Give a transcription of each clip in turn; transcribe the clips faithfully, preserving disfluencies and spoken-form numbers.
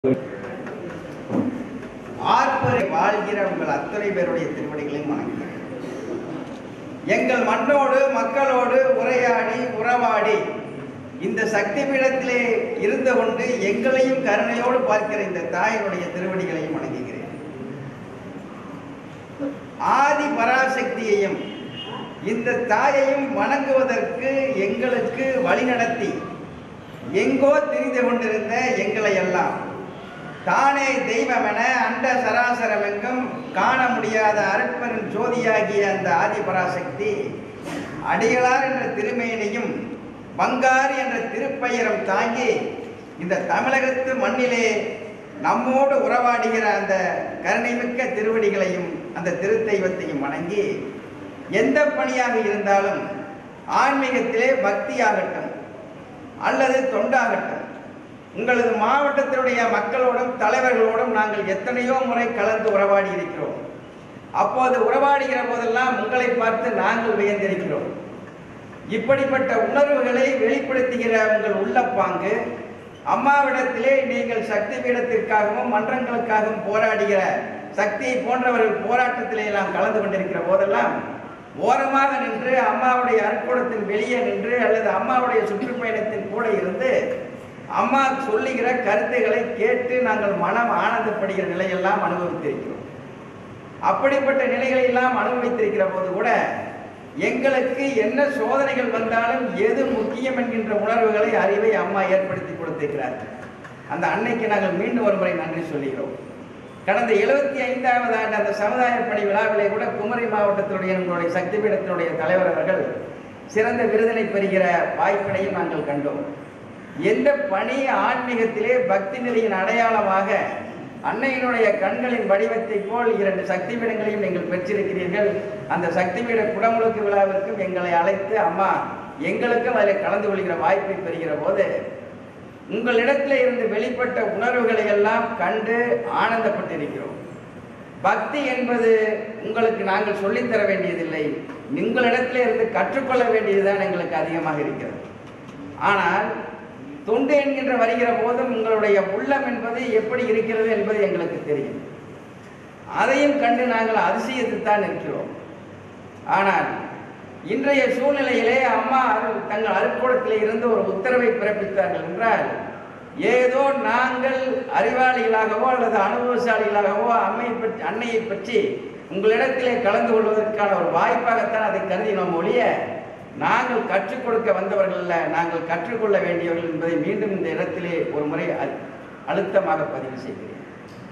ஆர்ப்பரை வாழ்கிற உங்கள் அத்தனை பேருடைய திருவடிகளையும் வணங்குகிறேன். எங்கள் மண்ணோடு மக்களோடு உரையாடி உறவாடி இந்த சக்தி பீடத்திலே இருந்து கொண்டு எங்களையும் கருணையோடு பார்க்கிற இந்த தாயினுடைய திருவடிகளையும் வணங்குகிறேன். ஆதி பராசக்தியையும் இந்த தாயையும் வணங்குவதற்கு எங்களுக்கு வழிநடத்தி எங்கோ திரிந்து கொண்டிருந்த எங்களை எல்லாம் தானே தெய்வமென அண்ட சராசரமெங்கும் காண முடியாத அருட்பெரும் ஜோதியாகிய அந்த ஆதி பராசக்தி அடிகளார் என்ற திருமேனியும் பங்காரு என்ற திருப்பெயரும் தாங்கி இந்த தமிழகத்து மண்ணிலே நம்மோடு உறவாடுகிற அந்த கருணைமிக்க திருவடிகளையும் அந்த திருத்தெய்வத்தையும் வணங்கி எந்த பணியாக இருந்தாலும் ஆன்மீகத்திலே பக்தியாகட்டும் அல்லது தொண்டாகட்டும் உங்களது மாவட்டத்தினுடைய மக்களோடும் தலைவர்களோடும் நாங்கள் எத்தனையோ முறை கலந்து உறவாடி இருக்கிறோம். அப்போது உறவாடுகிற போதெல்லாம் உங்களை பார்த்து நாங்கள் வியந்திருக்கிறோம். இப்படிப்பட்ட உணர்வுகளை வெளிப்படுத்துகிற உங்கள் உள்ளப்பாங்கு அம்மாவிடத்திலே நீங்கள் சக்தி பீடத்திற்காகவும் மன்றங்களுக்காகவும் போராடுகிற சக்தியை போன்றவர்கள் போராட்டத்திலே எல்லாம் கலந்து கொண்டிருக்கிற போதெல்லாம் ஓரமாக நின்று அம்மாவுடைய அற்புதத்தின் வெளியே நின்று அல்லது அம்மாவுடைய சுற்றுப்பயணத்தின் கூட இருந்து அம்மா சொல்லுகிற கருத்துக்களை கேட்டு நாங்கள் மனம் ஆனந்தப்படுகிற நிலையெல்லாம் அனுபவித்திருக்கிறோம். அப்படிப்பட்ட நிலைகளை எல்லாம் அனுபவித்திருக்கிற போது கூட எங்களுக்கு என்ன சோதனைகள் வந்தாலும் எது முக்கியம் என்கின்ற உணர்வுகளை அறிவை அம்மா ஏற்படுத்தி கொடுத்திருக்கிறார்கள். அந்த அன்னைக்கு நாங்கள் மீண்டும் ஒரு முறை நன்றி சொல்லுகிறோம். கடந்த எழுபத்தி ஐந்தாவது ஆண்டு அந்த சமுதாய பணி விழாவிலே கூட குமரி மாவட்டத்தினுடைய நம்மளுடைய சக்தி பீடத்தினுடைய தலைவர் அவர்கள் சிறந்த விருதினை பெறுகிற வாய்ப்பினையும் நாங்கள் கண்டோம். எந்த பணி ஆன்மீகத்திலே பக்தி நிலையின் அடையாளமாக அன்னையினுடைய கண்களின் வடிவத்தை போல் இரண்டு சக்தி பீடங்களையும் நீங்கள் பெற்றிருக்கிறீர்கள். அந்த சக்தி பீட குடமுழுக்கு விழாவிற்கும் எங்களை அழைத்து அம்மா எங்களுக்கும் அதில் கலந்து கொள்கிற வாய்ப்பை பெறுகிற போது உங்களிடத்தில் இருந்து வெளிப்பட்ட உணர்வுகளை எல்லாம் கண்டு ஆனந்தப்பட்டிருக்கிறோம். பக்தி என்பது உங்களுக்கு நாங்கள் சொல்லித்தர வேண்டியதில்லை, உங்களிடத்தில் இருந்து கற்றுக்கொள்ள வேண்டியதுதான் எங்களுக்கு அதிகமாக இருக்கிறது. ஆனால் தொண்டு என்கின்ற வருகிற போதும் உங்களுடைய உள்ளம் என்பது எப்படி இருக்கிறது என்பது எங்களுக்கு தெரியும். அதையும் கண்டு நாங்கள் அதிசயத்துத்தான் இருக்கிறோம். ஆனால் இன்றைய சூழ்நிலையிலே அம்மா தங்கள் அருட்கூடத்திலே இருந்து ஒரு உத்தரவை பிறப்பித்தார்கள் என்றால் ஏதோ நாங்கள் அறிவாளிகளாகவோ அல்லது அனுபவசாலிகளாகவோ அம்மையை பற்றி அன்னையை பற்றி உங்களிடத்திலே கலந்து கொள்வதற்கான ஒரு வாய்ப்பாகத்தான் அதை கருதினோம் ஒழிய நாங்கள் கற்றுக் கொடுக்க வந்தவர்கள் அல்ல, நாங்கள் கற்றுக்கொள்ள வேண்டியவர்கள் என்பதை மீண்டும் இந்த இடத்திலே ஒரு முறை அழுத்தமாக பதிவு செய்கிறேன்.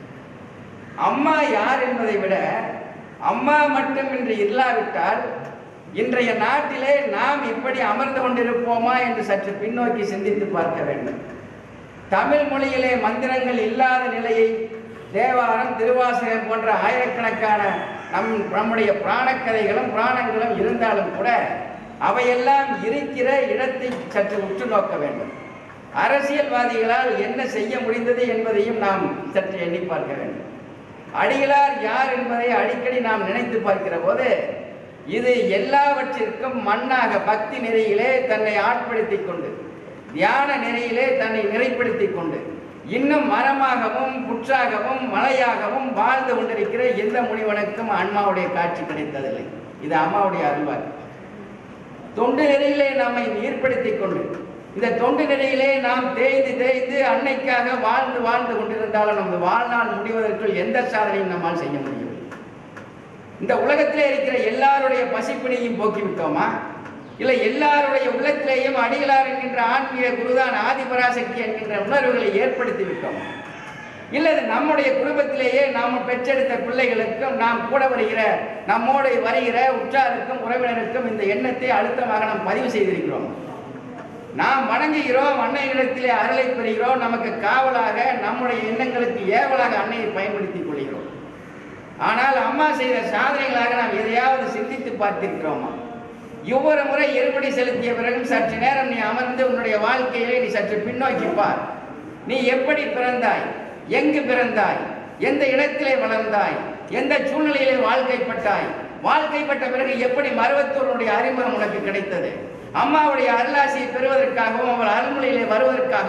அம்மா யார் என்பதை விட அம்மா மட்டும் இன்று இல்லாவிட்டால் இன்றைய நாட்டிலே நாம் இப்படி அமர்ந்து கொண்டிருப்போமா என்று சற்று பின்னோக்கி சிந்தித்து பார்க்க வேண்டும். தமிழ் மொழியிலே மந்திரங்கள் இல்லாத நிலையை தேவாரம் திருவாசகம் போன்ற ஆயிரக்கணக்கான நம் நம்முடைய பிராணக்கதைகளும் பிராணங்களும் இருந்தாலும் கூட அவையெல்லாம் இருக்கிற இடத்தை சற்று உற்று நோக்க வேண்டும். அரசியல்வாதிகளால் என்ன செய்ய முடிந்தது என்பதையும் நாம் சற்று எண்ணி பார்க்க வேண்டும். அடிகளார் யார் என்பதை அடிக்கடி நாம் நினைத்து பார்க்கிற போது இது எல்லாவற்றிற்கும் மண்ணாக பக்தி நெறியிலே தன்னை ஆட்படுத்திக் கொண்டு தியான நெறியிலே தன்னை நிறைப்படுத்திக் கொண்டு இன்னும் மரமாகவும் புற்றாகவும் மலையாகவும் வாழ்ந்து கொண்டிருக்கிற எந்த முனிவனுக்கும் அம்மாவுடைய காட்சி கிடைத்ததில்லை. இது அம்மாவுடைய அருள்வாக்கு. தொண்டு நெறியிலே நம்மை ஈர்ப்படுத்திக் கொண்டு இந்த தொண்டு நெறியிலே நாம் தேய்ந்து தேய்ந்து அன்னைக்காக வாழ்ந்து வாழ்ந்து கொண்டிருந்தாலும் நமது வாழ்நாள் முடிவதற்குள் எந்த சாதனையும் நம்மால் செய்ய முடியும். இந்த உலகத்திலே இருக்கிற எல்லாருடைய பசிப்பினையும் போக்கிவிட்டோமா? இல்லை எல்லாருடைய உள்ளத்திலேயும் அடிகளார் என்கின்ற ஆன்மீக குருதான் ஆதிபராசக்தி என்கின்ற உணர்வுகளை ஏற்படுத்தி விட்டோமா? இல்லை நம்முடைய குடும்பத்திலேயே நாம் பெற்றெடுத்த பிள்ளைகளுக்கும் நாம் கூட வருகிற நம்மோடு வருகிற உற்றாருக்கும் உறவினருக்கும் இந்த எண்ணத்தை அழுத்தமாக நாம் பதிவு செய்திருக்கிறோம். நாம் வணங்குகிறோம், அன்னையிடத்திலே அருளை பெறுகிறோம், நமக்கு காவலாக நம்முடைய எண்ணங்களுக்கு ஏவலாக அன்னையை பயன்படுத்திக் கொள்கிறோம். ஆனால் அம்மா செய்த சாதனைகளாக நாம் எதையாவது சிந்தித்து பார்த்திருக்கிறோமா? ஒவ்வொரு முறை இருபடி செலுத்திய பிறகும் சற்று நேரம் நீ அமர்ந்து உன்னுடைய வாழ்க்கையிலே நீ சற்று பின்னோக்கி பார். நீ எப்படி பிறந்தாய், எங்கு பிறந்தாய், எந்த இடத்திலே வளர்ந்தாய், எந்த சூழ்நிலையிலே வாழ்க்கைப்பட்டாய், வாழ்க்கைப்பட்ட பிறகு எப்படி மருவத்தூருடைய அறிமுகம் உனக்கு கிடைத்தது, அம்மாவுடைய அருளாசியை பெறுவதற்காகவும் அவள் அருள்மொழியிலே வருவதற்காகவும்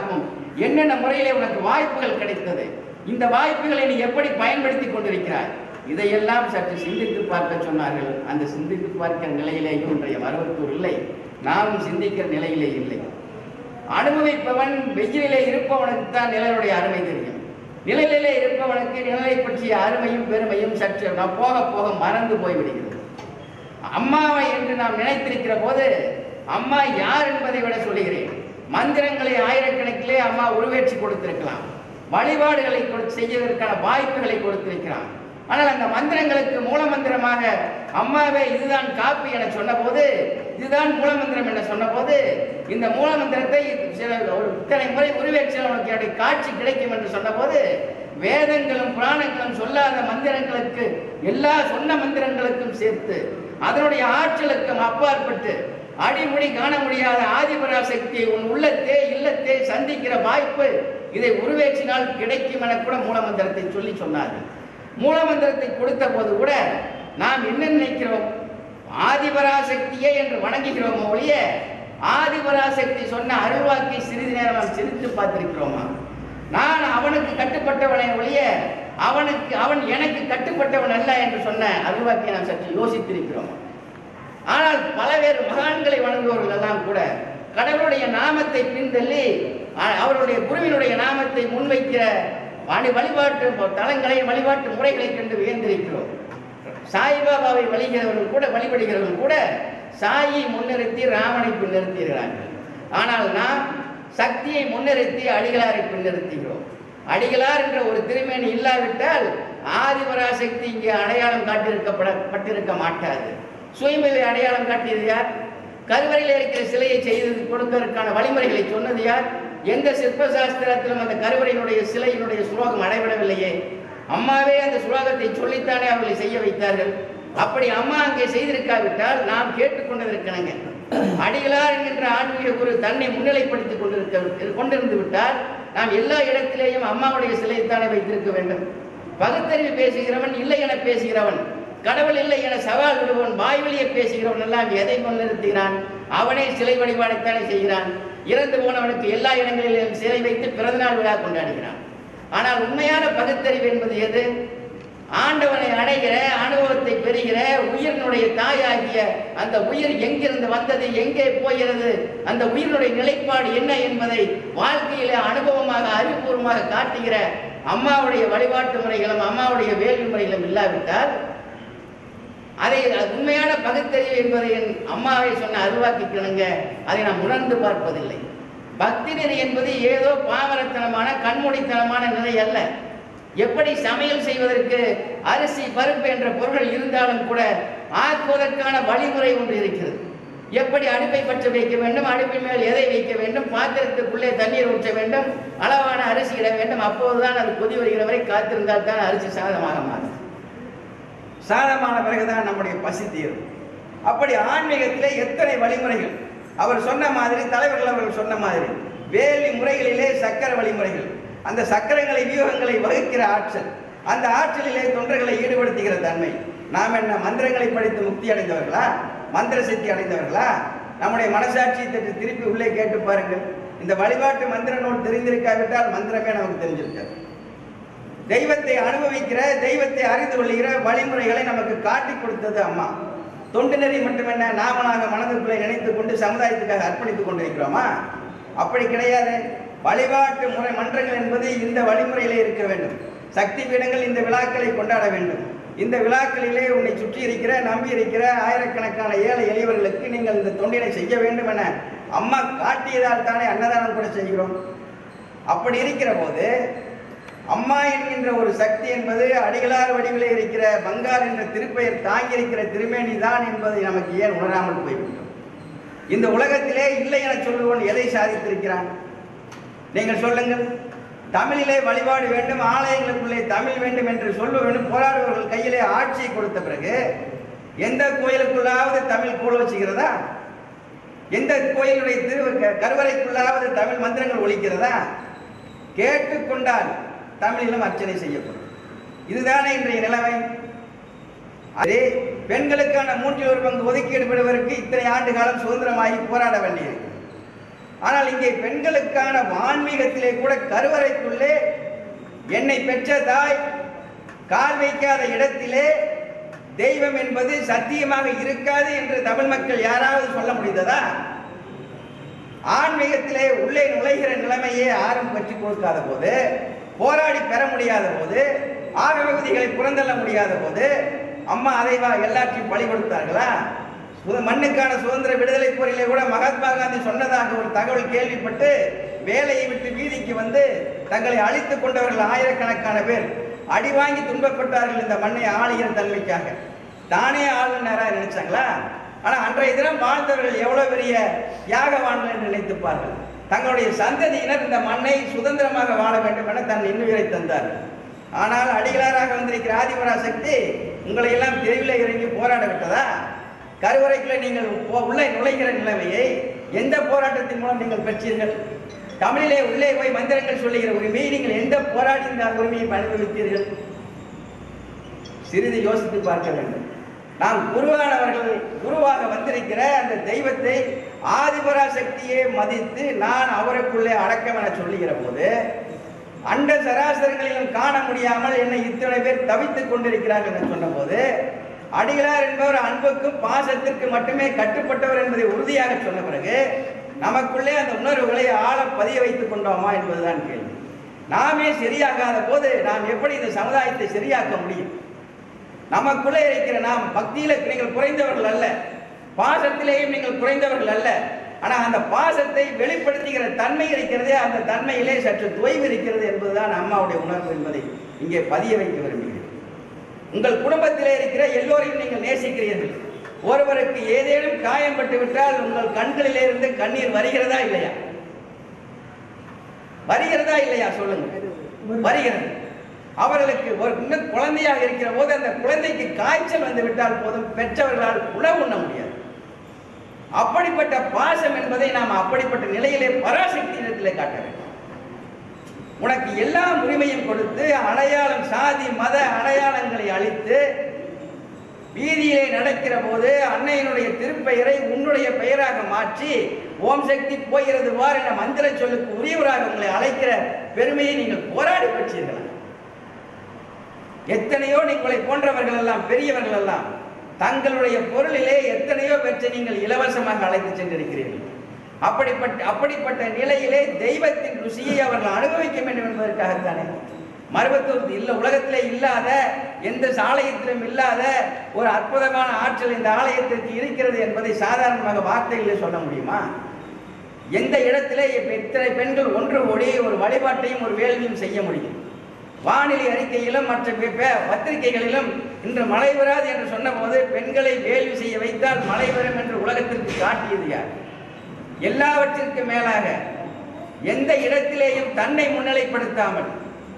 என்னென்ன முறையிலே உனக்கு வாய்ப்புகள் கிடைத்தது, இந்த வாய்ப்புகளை நீ எப்படி பயன்படுத்தி கொண்டிருக்கிறாய், இதையெல்லாம் சற்று சிந்தித்து பார்க்க சொன்னார்கள். அந்த சிந்தித்து பார்க்கிற நிலையிலேயும் இன்றைய மருவத்தூர் இல்லை, நாமும் சிந்திக்கிற நிலையிலே இல்லை. அனுபவிப்பவன் வெயிலிலே இருப்பவனுக்கு தான் நிழலுடைய அருமை தெரியும். நிழலிலே இருப்பவனுக்கு நிழலை பற்றிய அருமையும் பெருமையும் சற்று நாம் போக போக மறந்து போய்விடுகிறது. அம்மாவை என்று நாம் நினைத்திருக்கிற போது அம்மா யார் என்பதை விட சொல்லுகிறேன். மந்திரங்களை ஆயிரக்கணக்கிலே அம்மா உருவேற்றி கொடுத்திருக்கலாம், வழிபாடுகளை செய்வதற்கான வாய்ப்புகளை கொடுத்திருக்கிறான். ஆனால் அந்த மந்திரங்களுக்கு மூல மந்திரமாக அம்மாவே இதுதான் காப்பி என சொன்ன போது, இதுதான் மூலமந்திரம் என சொன்ன போது, இந்த மூலமந்திரத்தை ஒரு இத்தனை முறை உருவேற்ற உனக்கு காட்சி கிடைக்கும் என்று சொன்ன போது, வேதங்களும் புராணங்களும் சொல்லாத மந்திரங்களுக்கு எல்லா சொன்ன மந்திரங்களுக்கும் சேர்த்து அதனுடைய ஆற்றலுக்கும் அப்பாற்பட்டு அடிமுடி காண முடியாத ஆதிபராசக்தியை உன் உள்ளத்தே இல்லத்தே சந்திக்கிற வாய்ப்பு இதை உருவேற்றினால் கிடைக்கும் என கூட மூலமந்திரத்தை சொல்லி சொன்னார்கள். மூலமந்திரத்தை கொடுத்த போது கூட நாம் என்ன நினைக்கிறோம், ஆதிபராசக்தியே என்று வணங்குகிறோம் ஒழிய ஆதிபராசக்தி சொன்ன அருள்வாக்கை சிறிது நேரம் நாம் சிரித்து பார்த்திருக்கிறோமா? நான் அவனுக்கு கட்டுப்பட்டவனை ஒழிய அவனுக்கு அவன் எனக்கு கட்டுப்பட்டவன் அல்ல என்று சொன்ன அருள்வாக்கை நாம் சற்று யோசித்திருக்கிறோம். ஆனால் பலவேறு மகான்களை வணங்குவவர்கள் எல்லாம் கூட கடவுளுடைய நாமத்தை பின்தள்ளி அவருடைய குருவினுடைய நாமத்தை முன்வைக்கிற வழிபாட்டு தலங்களை வழிபாட்டு முறைகளை கண்டு வியந்திருக்கிறோம். சாய்பாபாவை வழிகிறவர்கள் கூட வழிபடுகிறவர்கள் கூட சாயை முன்னிறுத்தி ராமனை பின்னிறுத்துகிறார்கள். ஆனால் நாம் சக்தியை முன்னிறுத்தி அடிகளாரை பின்னிறுத்துகிறோம். அடிகளார் என்ற ஒரு திருமேனி இல்லாவிட்டால் ஆதிபராசக்தி இங்கே அடையாளம் காட்டியிருக்கப்பட்டிருக்க மாட்டாது. சுயம்புவை அடையாளம் காட்டியது யார்? கருவறையில் இருக்கிற சிலையை செய்து கொடுப்பதற்கான வழிமுறைகளை சொன்னது யார்? எந்த சிற்ப சாஸ்திரத்திலும் அந்த கருவறையினுடைய சிலையினுடைய சுலோகம் அடைபடவில்லையே. அம்மாவே அந்த சுலோகத்தை சொல்லித்தானே அவர்களை செய்ய வைத்தார்கள். அப்படி அம்மா அங்கே செய்திருக்காவிட்டால் நாம் கேட்டுக்கொண்டதற்கனங்க அடிகளார் என்கின்ற ஆன்மீக குரு தன்னை முன்னிலைப்படுத்திக் கொண்டிருக்க கொண்டிருந்து விட்டால் நாம் எல்லா இடத்திலேயும் அம்மாவுடைய சிலையைத்தானே வைத்திருக்க வேண்டும். பகுத்தறிவு பேசுகிறவன் இல்லை என பேசுகிறவன், கடவுள் இல்லை என சவால் விடுவன், வாய்வெளியை பேசுகிறவன் எல்லாம் எதை முன்னிறுத்துகிறான்? அவனே சிலை வழிபாடைத்தானே செய்கிறான். இறந்து போனவனுக்கு எல்லா இடங்களிலும் சிலை வைத்து பிறந்தநாள் விழா கொண்டாடுகிறான். ஆனால் உண்மையான பகுத்தறிவு என்பது எது? ஆண்டவனை அடைகிற அனுபவத்தை பெறுகிற உயிரினுடைய தாயாகிய அந்த உயிர் எங்கிருந்து வந்தது, எங்கே போகிறது, அந்த உயிரினுடைய நிலைப்பாடு என்ன என்பதை வாழ்க்கையில அனுபவமாக அறிவுபூர்வமாக காட்டுகிற அம்மாவுடைய வழிபாட்டு முறைகளும் அம்மாவுடைய வேள்வி முறைகளும் இல்லாவிட்டால் அதை உண்மையான பகுத்தறிவு என்பதை என் அம்மாவை சொன்ன அருள்வாக்கிக்கணுங்க அதை நாம் உணர்ந்து பார்ப்பதில்லை. பக்தி நெறி என்பது ஏதோ பாமரத்தனமான கண்மூடித்தனமான நிலை அல்ல. எப்படி சமையல் செய்வதற்கு அரிசி பருப்பு என்ற பொருட்கள் இருந்தாலும் கூட ஆக்குவதற்கான வழிமுறை ஒன்று இருக்கிறது. எப்படி அடுப்பை பற்ற வைக்க வேண்டும், அடுப்பின் மேல் எதை வைக்க வேண்டும், பாத்திரத்துக்குள்ளே தண்ணீர் ஊற்ற வேண்டும், அளவான அரிசி இட வேண்டும், அப்போதுதான் அது கொதி வருகிற வரை காத்திருந்தால் தான் அரிசி சாதமாக மாறும். சாதமான பிறகுதான் நம்முடைய பசி தீரும். அப்படி ஆன்மீகத்திலே எத்தனை வழிமுறைகள் அவர் சொன்ன மாதிரி, தலைவர்கள் அவர்கள் சொன்ன மாதிரி வேலி முறைகளிலே சக்கர வழிமுறைகள், அந்த சக்கரங்களை வியூகங்களை வகுக்கிற ஆற்றல், அந்த ஆற்றலிலே தொண்டர்களை ஈடுபடுத்துகிற தன்மை. நாம் என்ன மந்திரங்களை படித்து முக்தி அடைந்தவர்களா, மந்திர சக்தி அடைந்தவர்களா? நம்முடைய மனசாட்சியை தட்டு திருப்பி உள்ளே கேட்டு பாருங்கள். இந்த வழிபாட்டு மந்திர நூல் தெரிந்திருக்காவிட்டால் மந்திரமே நமக்கு தெரிஞ்சிருக்காது. தெய்வத்தை அனுபவிக்கிற, தெய்வத்தை அறிந்து கொள்கிற வழிமுறைகளை நமக்கு காட்டி கொடுத்தது அம்மா. தொண்டு நெறி மட்டுமென்ன நாமனாக மனதுக்குள்ளே நினைத்துக் கொண்டு சமுதாயத்துக்காக அர்ப்பணித்துக் கொண்டிருக்கிறோமா? அப்படி கிடையாது. வழிபாட்டு முறை மன்றங்கள் என்பது இந்த வழிமுறையிலே இருக்க வேண்டும். சக்தி பீடங்கள் இந்த விழாக்களை கொண்டாட வேண்டும். இந்த விழாக்களிலே உன்னை சுற்றி இருக்கிற நம்பி இருக்கிற ஆயிரக்கணக்கான ஏழை எளியவர்களுக்கு நீங்கள் இந்த தொண்டினை செய்ய வேண்டும் என அம்மா காட்டியதால் தானே அன்னதானம் கூட செய்கிறோம். அப்படி இருக்கிற போது அம்மா என்கின்ற ஒரு சக்தி என்பது அடிகளார் வடிவிலே இருக்கிற பங்கார் என்ற திருப்பெயர் தாங்கியிருக்கிற திருமேனி தான் என்பதை நமக்கு ஏன் உணராமல் போய்விட்டோம்? இந்த உலகத்திலே இல்லை என சொல்லுவோன் எதை சாதித்திருக்கிறான்? நீங்கள் சொல்லுங்கள். தமிழிலே வழிபாடு வேண்டும், ஆலயங்களுக்குள்ளே தமிழ் வேண்டும் என்று சொல்ல வேண்டும் போராடுபவர்கள் கையிலே ஆட்சியை கொடுத்த பிறகு எந்த கோயிலுக்குள்ளாவது தமிழ் கூழ வச்சுக்கிறதா? எந்த கோயிலுடைய திரு கருவறைக்குள்ளாவது தமிழ் மந்திரங்கள் ஒலிக்கிறதா? கேட்டுக்கொண்டால் தமிழிலும் அர்ச்சனை செய்யப்படும். இதுதானே இன்றைய நிலைமை. அதே பெண்களுக்கான மூன்றில் ஒரு பங்கு ஒதுக்கீடு பெறுவதற்கு இத்தனை ஆண்டு காலம் சுதந்திரமாகி போராட வேண்டியது. ஆனால் இங்கே பெண்களுக்கான ஆன்மீகத்திலே கூட கருவறைக்குள்ளே என்னை பெற்ற தாய் கால் வைக்காத இடத்திலே தெய்வம் என்பது சத்தியமாக இருக்காது என்று தமிழ் மக்கள் யாராவது சொல்ல முடிந்ததா? ஆன்மீகத்திலே உள்ளே நுழைகிற நிலைமையே யாரும் கற்றுக் கொடுக்காத போது, போராடி பெற முடியாத போது, ஆகம விதிகளை புறந்தள்ள முடியாத போது அம்மா அதைவா எல்லாத்தையும் பலி கொடுத்தார்களா? மண்ணுக்கான சுதந்திர விடுதலை போரிலே கூட மகாத்மா காந்தி சொன்னதாக ஒரு தகவல் கேள்விப்பட்டு வேலையை விட்டு வீதிக்கு வந்து தங்களை அழித்துக் கொண்டவர்கள் ஆயிரக்கணக்கான பேர் அடி வாங்கி துன்பப்பட்டார்கள் இந்த மண்ணை ஆளுகிற தன்மைக்காக. தானே ஆளுநராக நினைச்சாங்களா? ஆனால் அன்றைய தினம் வாழ்ந்தவர்கள் எவ்வளவு பெரிய தியாகவான்கள் என்று நினைத்துப்பார்கள். தங்களுடைய சந்ததியினர் இந்த மண்ணை சுதந்திரமாக வாழ வேண்டும் என தன் இன்னுயிரை தந்தார்கள். ஆனால் அடிகளாராக வந்திருக்கிற ஆதிபராசக்தி உங்களை எல்லாம் தெருவில் இறங்கி போராட விட்டதா? கருவறைக்குள்ளே நீங்கள் உள்ளே நுழைகிற நிலைமையை எந்த போராட்டத்தின் மூலம் நீங்கள் பெற்றீர்கள்? தமிழிலே உள்ளே போய் மந்திரங்கள் சொல்லுகிற உரிமையை நீங்கள் எந்த போராடி இந்த உரிமையை அனுபவித்தீர்கள்? சிறிது யோசித்து பார்க்க வேண்டும். நாம் குருவானவர்கள் குருவாக வந்திருக்கிற அந்த தெய்வத்தை ஆதிபராசக்தியை மதித்து நான் அவருக்குள்ளே அடக்கம் என சொல்லுகிற போது அண்ட சராசரங்களிலும் காண முடியாமல் என்னை இத்தனை பேர் தவித்துக் கொண்டிருக்கிறார்கள் என்று சொன்ன போது அடிகளார் என்பவர் அன்புக்கும் பாசத்திற்கு மட்டுமே கட்டுப்பட்டவர் என்பதை உறுதியாக சொன்ன பிறகு நமக்குள்ளே அந்த உணர்வுகளை ஆழ பதிய வைத்துக் கொண்டோமா என்பதுதான் கேள்வி. நாமே சரியாகாத போது நாம் எப்படி இந்த சமுதாயத்தை சரியாக்க முடியும்? நமக்குள்ளே இருக்கிற நாம் பக்தியில நீங்கள் குறைந்தவர்கள் அல்ல, பாசத்திலேயும் நீங்கள் குறைந்தவர்கள் அல்ல. ஆனால் அந்த பாசத்தை வெளிப்படுத்துகிற தன்மை இருக்கிறதே, அந்த தன்மையிலே சற்று தொய்வு இருக்கிறது என்பதுதான் அம்மாவுடைய உணர்வு என்பதை இங்கே பதிய வைக்க விரும்புகிறேன். உங்கள் குடும்பத்திலே இருக்கிற எல்லோரையும் நீங்கள் நேசிக்கிறீர்கள். ஒருவருக்கு ஏதேனும் காயம் பட்டு விட்டால் உங்கள் கண்களிலே இருந்து கண்ணீர் வருகிறதா இல்லையா? வருகிறதா இல்லையா? சொல்லுங்க. வருகிறது. அவர்களுக்கு ஒரு குழந்தையாக இருக்கிற போது அந்த குழந்தைக்கு காய்ச்சல் வந்து விட்டால் போதும் பெற்றவர்களால் உணவு உண்ண முடியாது. அப்படிப்பட்ட பாசம் என்பதை நாம் அப்படிப்பட்ட நிலையிலே பராசக்தி இடத்திலே காட்ட வேண்டும். உனக்கு எல்லா உரிமையும் கொடுத்து அடையாளம் சாதி மத அடையாளங்களை அளித்து வீதியிலே நடக்கிற போது அன்னையினுடைய திருப்பெயரை உன்னுடைய பெயராக மாற்றி ஓம் சக்தி போகிறது வார் என மந்திர சொல்லுக்கு உரியவராக உங்களை அழைக்கிற பெருமையை நீங்கள் போராடி பெற்றீர்களா? எத்தனையோ நீங்களை போன்றவர்கள் எல்லாம் பெரியவர்கள் எல்லாம் தங்களுடைய பொருளிலே எத்தனையோ பெற்று நீங்கள் இலவசமாக அழைத்து சென்றிருக்கிறீர்கள். அப்படிப்பட்ட அப்படிப்பட்ட நிலையிலே தெய்வத்தின் ருசியை அவர்கள் அனுபவிக்க வேண்டும் என்பதற்காகத்தானே மருவத்தூர் இல்ல உலகத்திலே இல்லாத எந்த ஆலயத்திலும் இல்லாத ஒரு அற்புதமான ஆற்றல் இந்த ஆலயத்திற்கு இருக்கிறது என்பதை சாதாரணமாக வார்த்தைகளிலே சொல்ல முடியுமா? எந்த இடத்திலே எத்தனை பெண்கள் ஒன்று கூடி ஒரு வழிபாட்டையும் ஒரு வேள்வியும் செய்ய முடியும்? வானிலை அறிக்கையிலும் மற்ற பத்திரிகைகளிலும் இன்று மழை வராது என்று சொன்ன போது பெண்களை வேள்வி செய்ய வைத்தால் மழை வரும் என்று உலகத்திற்கு காட்டியது யார்? எல்லாவற்றிற்கு மேலாக எந்த இடத்திலேயும் தன்னை முன்னிலைப்படுத்தாமல்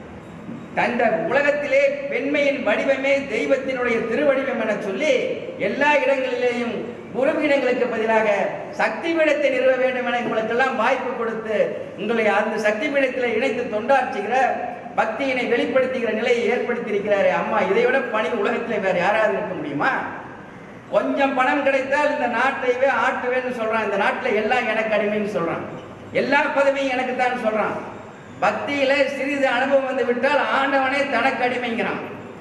தந்த உலகத்திலே பெண்மையின் வடிவமே தெய்வத்தினுடைய திருவடிவம் என சொல்லி எல்லா இடங்களிலேயும் குருபீடங்களுக்கு பதிலாக சக்தி பீடத்தை நிறுவ வேண்டும் என உங்களுக்கெல்லாம் வாய்ப்பு கொடுத்து உங்களை அந்த சக்தி பீடத்தில் இணைத்து தொண்டாற்றுகிற பக்தியினை வெளிப்படுத்துகிற நிலையை ஏற்படுத்தி இருக்கிறாரே அம்மா, இதைவிட பணி உலகத்திலே வேற யாராவது இருக்க முடியுமா? கொஞ்சம் பணம் கிடைத்தால் இந்த நாட்டைவே ஆட்டுவேன்னு சொல்றான். இந்த நாட்டில் எல்லாம் எனக்கு அடிமைன்னு சொல்றான். எல்லா பதவியும் எனக்கு தான் சொல்றான். பக்தியில சிறிது அனுபவம் வந்து விட்டால் ஆண்டவனே தனக்கு அடிமைங்கிறான்.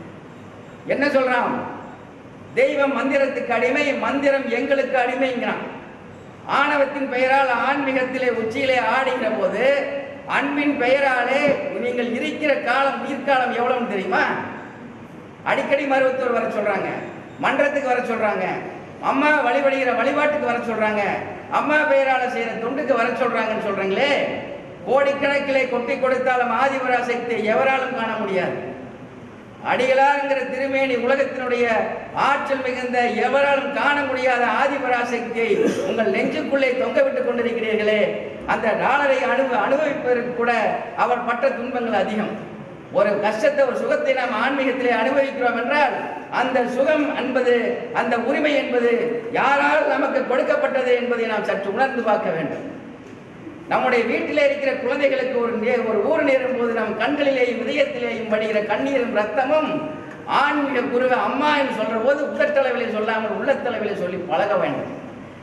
என்ன சொல்றான்? தெய்வம் மந்திரத்துக்கு அடிமை, மந்திரம் எங்களுக்கு அடிமைங்கிறான். ஆணவத்தின் பெயரால் ஆன்மீகத்திலே உச்சியிலே ஆடுகிற போது அன்பின் பெயராலே நீங்கள் இருக்கிற காலம் உயிர்காலம் எவ்வளவுன்னு தெரியுமா? அடிக்கடி மருவத்தூர் வர சொல்றாங்க, மன்றத்துக்கு வர சொல்றாங்க, அம்மா வழிபடுகிற வழிபாட்டுக்கு வர சொல்றாங்க, அம்மா பெயரால செய்யற தொண்டுக்கு வர சொல்றாங்கன்னு சொல்றாங்களே. கோடிக்கணக்கிலே கொட்டி கொடுத்தாலும் ஆதிபராசக்தியை எவராலும் காண முடியாது. அடிகளாருங்கிற திருமேனி உலகத்தினுடைய ஆற்றல் மிகுந்த எவராலும் காண முடியாத ஆதிபராசக்தியை உங்கள் நெஞ்சுக்குள்ளே தொங்க விட்டுக் கொண்டிருக்கிறீர்களே, அந்த டாலரை அனுப அனுபவிப்பதற்கு கூட அவர் பட்ட துன்பங்கள் அதிகம். ஒரு கஷ்டத்தை ஒரு சுகத்தை நாம் ஆன்மீகத்திலே அனுபவிக்கிறோம் என்றால் அந்த சுகம் என்பது அந்த உரிமை என்பது யாரால் நமக்கு கொடுக்கப்பட்டது என்பதை நாம் சற்று உணர்ந்து பார்க்க வேண்டும். நம்முடைய வீட்டிலே இருக்கிற குழந்தைகளுக்கு ஒரு ஒரு ஊர் நேரும் போது நம் கண்களிலேயும் இதயத்திலேயும் படுகிற கண்ணீரும் ரத்தமும் ஆன்மீக குருவை அம்மா என்று சொல்ற போது உதட்டளவிலே சொல்லாமல் உள்ளத்தளவிலே சொல்லி பழக வேண்டும்.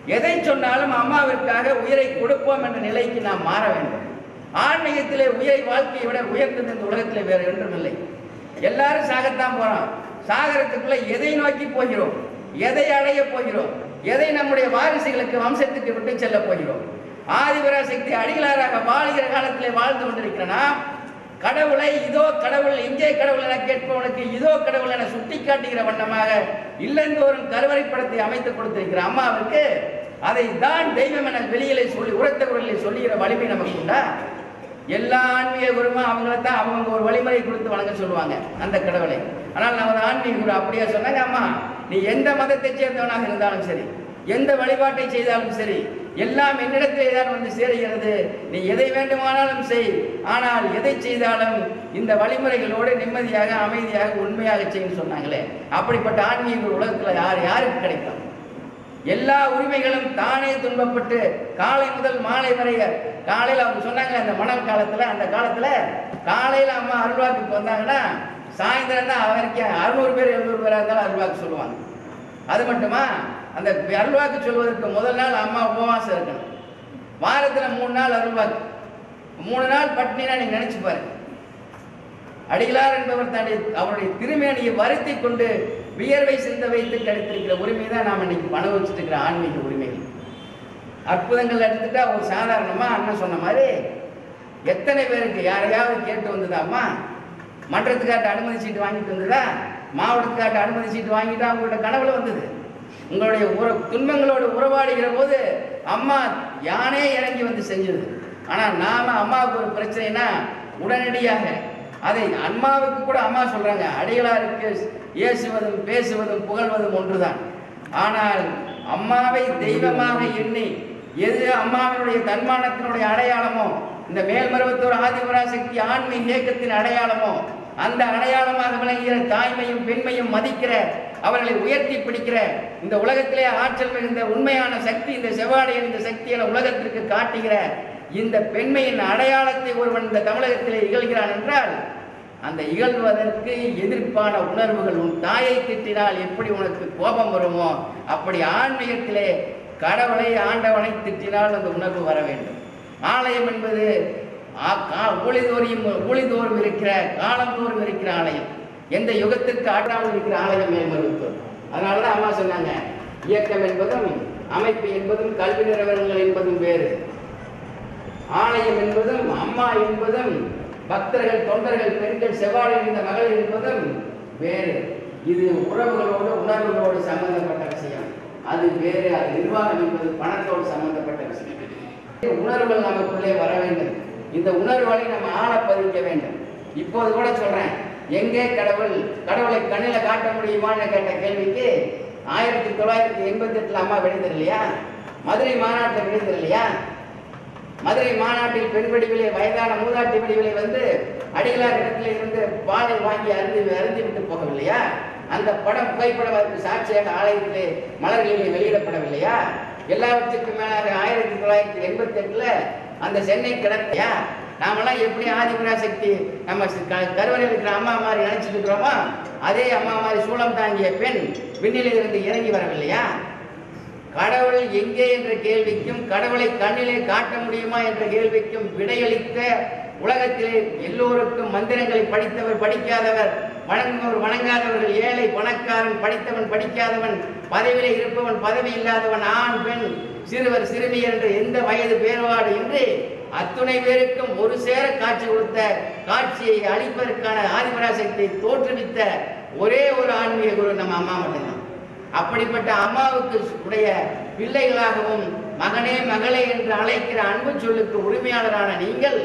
எதை சொன்னாலும் அம்மாவிற்காக உயிரை கொடுப்போம் என்ற நிலைக்கு நாம் மாற வேண்டும். ஆன்மீகத்திலே உயிரை வாழ்க்கையை விட உயர்ந்தது இந்த உலகத்திலே வேறு ஒன்றும் இல்லை. எல்லாரும் சாகத்தான் போறோம். சாகரத்துக்குள்ள எதை நோக்கி போகிறோம், எதை அடைய போகிறோம், எதை நம்முடைய வாரிசுகளுக்கு வம்சத்துக்கு விட்டு செல்ல போகிறோம். ஆதிபராசக்தி அடிகளாராக வாழ்கிற காலத்திலே வாழ்ந்து கொண்டிருக்கிறனா கடவுளை இதோ கடவுள் எங்கே கடவுள் என கேட்பவனுக்கு இதோ கடவுள் என சுட்டி காட்டுகிற வண்ணமாக இல்லந்தோறும் கருவறை படத்தை அமைத்து கொடுத்திருக்கிற அம்மாவுக்கு அதை தான் தெய்வம் என வெளியிலே சொல்லி உரத்த குரலில் சொல்லுகிற வலிமை நமக்கு உண்டா? எல்லா ஆன்மீக குருவும் அவங்கள தான் அவங்க ஒரு வழிமுறை கொடுத்து வணங்க சொல்லுவாங்க அந்த கடவுளை. ஆனால் நமது ஆன்மீக குரு அப்படியே சொன்னாங்க, அம்மா நீ எந்த மதத்தை சேர்ந்தவனாக இருந்தாலும் சரி, எந்த வழிபாட்டை செய்தாலும் சரி, எல்லாம் என்னிடத்திலே தான் வந்து சேருகிறது. நீ எதை வேண்டுமானாலும் செய், ஆனால் எதை செய்தாலும் இந்த வழிமுறைகளோடு நிம்மதியாக அமைதியாக உண்மையாக செய்யன்னு சொன்னாங்களே. அப்படிப்பட்ட ஆன்மீக உலகத்துல யார் யாருக்கு கிடைக்கும்? எல்லா உரிமைகளும் தானே துன்பப்பட்டு காலை முதல் மாலை வரை காலையில் அவங்க சொன்னாங்க அந்த மணல் காலத்துல அந்த காலத்துல காலையில அம்மா அருள்வாக்கு வந்தாங்கன்னா சாயந்தரம் தான் அவருக்கு அறுநூறு பேர் எழுநூறு பேரா இருந்தாலும் அருள்வாக்கு சொல்லுவாங்க. அது மட்டுமா, அந்த அருள்வாக்கு சொல்வதற்கு முதல் நாள் அம்மா உபவாசம் இருக்கணும். வாரத்துல மூணு நாள் அருள்வாக்கு, மூணு நாள் பட்னினா நீங்க நினைச்சு பாரு. அடிகளார் என்பவர் தாண்டி அவருடைய திருமேனியை வருத்தி கொண்டு வியர்வை சிந்த வைத்து கிடைத்திருக்கிற உரிமை தான் நாம் இன்னைக்கு அனுபவிச்சுட்டு இருக்கிற ஆன்மீக உரிமைகள். அற்புதங்கள் எடுத்துட்டா ஒரு சாதாரணமா அண்ணன் சொன்ன மாதிரி எத்தனை பேருக்கு யாரையாவது கேட்டு வந்ததா? அம்மா மன்றத்துக்காட்ட அனுமதி சீட்டு வாங்கிட்டு வந்ததா? மாவட்டத்துக்காட்ட அனுமதி சீட்டு வாங்கிட்டா உங்களோட கனவுல வந்தது. உங்களுடைய உற துன்பங்களோடு உறவாடுகிற போது அம்மா யானே இறங்கி வந்து செஞ்சது. ஆனால் நாம அம்மாவுக்கு ஒரு பிரச்சனைனா உடனடியாக அதை அம்மாவுக்கு கூட அம்மா சொல்றாங்க, அடிகளாருக்கு ஏசுவதும் பேசுவதும் புகழ்வதும் ஒன்றுதான். ஆனால் அம்மாவை தெய்வமாக எண்ணி எது அம்மாவினுடைய தன்மானத்தினுடைய அடையாளமோ, இந்த மேல்மருவத்தூர் ஆதிபராசக்தி ஆன்மீக இயக்கத்தின் அடையாளமோ, அந்த அடையாளமாக விளங்குகிற தாய்மையும் பெண்மையும் மதிக்கிற, அவர்களை உயர்த்தி பிடிக்கிற, இந்த உலகத்திலே ஆற்றல் மிகுந்த உண்மையான சக்தி இந்த செவ்வாடையின் இந்த சக்தி என உலகத்திற்கு காட்டுகிற இந்த பெண்மையின் அடையாளத்தை ஒருவன் இந்த தமிழகத்திலே இகழ்கிறான் என்றால் அந்த இகழ்வதற்கு எதிர்ப்பான உணர்வுகள், உன் தாயை திட்டினால் எப்படி உனக்கு கோபம் வருமோ அப்படி ஆன்மீகத்திலே கடவுளை ஆண்டவனை திட்டினால் அந்த உணர்வு வர வேண்டும். ஆலயம் என்பது ஊழிதோறும் ஊழிதோறும் இருக்கிற காலந்தோறும் இருக்கிற ஆலயம், எந்த யுகத்திற்கு ஆட்டாமல் இருக்கிற ஆலயம் மேல்மருவத்தூர். அதனாலதான் அம்மா சொன்னாங்க, இயக்கம் என்பதும் அமைப்பு என்பதும் கல்வி நிறுவனங்கள் என்பதும் வேறு, ஆலயம் என்பதும் அம்மா என்பதும் பக்தர்கள் தொண்டர்கள் பெண்கள் செவ்வாழை இந்த மகளிர் என்பதும் வேறு. இது உறவுகளோடு உணர்வுகளோடு சம்பந்தப்பட்ட விஷயம், அது வேறு. அது நிர்வாகம் என்பது பணத்தோடு சம்பந்தப்பட்ட விஷயம். உணர்வுகள் நமக்குள்ளே வர வேண்டும். இந்த உணர்வுகளை நம்ம ஆழ பதிக்க வேண்டும். இப்போது கூட சொல்றேன், எங்கே கடவுள், கடவுளை கண்ணில காட்ட முடியுமான்னு கேட்ட கேள்விக்கு ஆயிரத்தி தொள்ளாயிரத்தி எண்பத்தி எட்டுல அம்மா விழுந்தது இல்லையா, மதுரை மாநாட்டில் விழுந்தது இல்லையா. மதுரை மாநாட்டில் பெண் வடிவிலே வயதான மூதாட்டி வடிவிலே வந்து அடிகளார் இடத்துல இருந்து பாலை வாங்கி அருந்தி அருந்தி விட்டு போகவில்லையா. அந்த படம் புகைப்படம் அதற்கு சாட்சியாக ஆலயத்திலே மலர்களிலே வெளியிடப்படவில்லையா. எல்லாவற்றுக்கும் மேலாக ஆயிரத்தி தொள்ளாயிரத்தி எண்பத்தி எட்டுல அந்த சென்னை கிடக்கையா. நாமெல்லாம் எப்படி ஆதிபராசக்தி நம்ம கருவறையில் இருக்கிற அம்மா மாதிரி நினைச்சிட்டு இருக்கிறோமோ அதே அம்மா மாதிரி சூளம் தாங்கிய பெண் விண்ணிலே இருந்து இறங்கி வரவில்லையா. கடவுள் எங்கே என்ற கேள்விக்கும் கடவுளை கண்ணிலே காட்ட முடியுமா என்ற கேள்விக்கும் விடையளித்த உலகத்திலே எல்லோருக்கும் மந்திரங்களை படித்தவர் படிக்காதவர், வணங்குபவர் வணங்காதவர்கள், ஏழை பணக்காரன், படித்தவன் படிக்காதவன், பதவியிலே இருப்பவன் பதவி இல்லாதவன், ஆண் பெண் சிறுவர் சிறுமியர் என்ற எந்த வயது வேறுபாடு இன்றி அத்துணை பேருக்கும் ஒரு சேர காட்சி கொடுத்த, காட்சியை அளிப்பதற்கான ஆதிபராசக்தியை தோற்றுவித்த ஒரே ஒரு ஆன்மீக குரு நம்ம அம்மா மட்டும்தான். அப்படிப்பட்ட அம்மாவுக்கு உடைய பிள்ளைகளாகவும் மகனே மகளே என்று அழைக்கிற அன்பு சொல்லுக்கு உரிமையாளரான நீங்கள்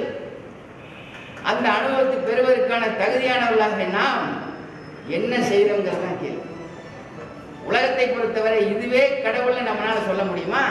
அந்த அனுபவத்தை பெறுவதற்கான தகுதியானவர்களாக நாம் என்ன செய்யறோங்கிறதான் கேள்வி. உலகத்தை பொறுத்தவரை இதுவே கடவுள்னு நம்மளால சொல்ல முடியுமா?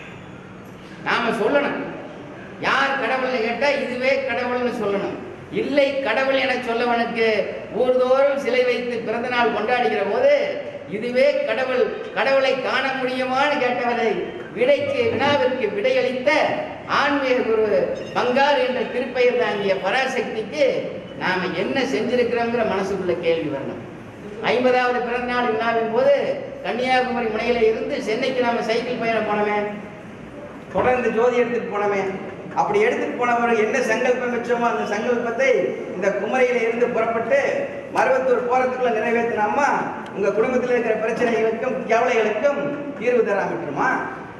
நாம சொல்லணும். யார் கடவுள்னு கேட்டா இதுவே கடவுள்னு சொல்லணும். இல்லை கடவுள் என சொல்லவனுக்கு ஊர்தோறும் சிலை வைத்து பிறந்த நாள் கொண்டாடுகிற போது இதுவே கடவுள், கடவுளை காண முடியுமான்னு கேட்டவரை விடைக்கு வினாவிற்கு விடையளித்த ஆன்மீக குரு பங்காரு என்ற திருப்பெயர் தாங்கிய பராசக்திக்கு நாம என்ன செஞ்சிருக்கிறோங்கிற மனசுக்குள்ள கேள்வி வரணும். ஐம்பதாவது பிறந்த நாள் விழாவின் போது கன்னியாகுமரி முனையில இருந்து சென்னைக்கு நாம சைக்கிள் பயணம் போனோமே, தொடர்ந்து ஜோதி எடுத்துட்டு போனோமே. அப்படி எடுத்துட்டு போனவர்கள் என்ன சங்கல்பம் வச்சோமோ அந்த சங்கல்பத்தை இந்த குமரியில இருந்து புறப்பட்டு மருவத்தூர் போறதுக்குள்ள நிறைவேற்றினாமா உங்க குடும்பத்தில் இருக்கிற பிரச்சனைகளுக்கும் கவலைகளுக்கும் தீர்வு தராமட்டுமா?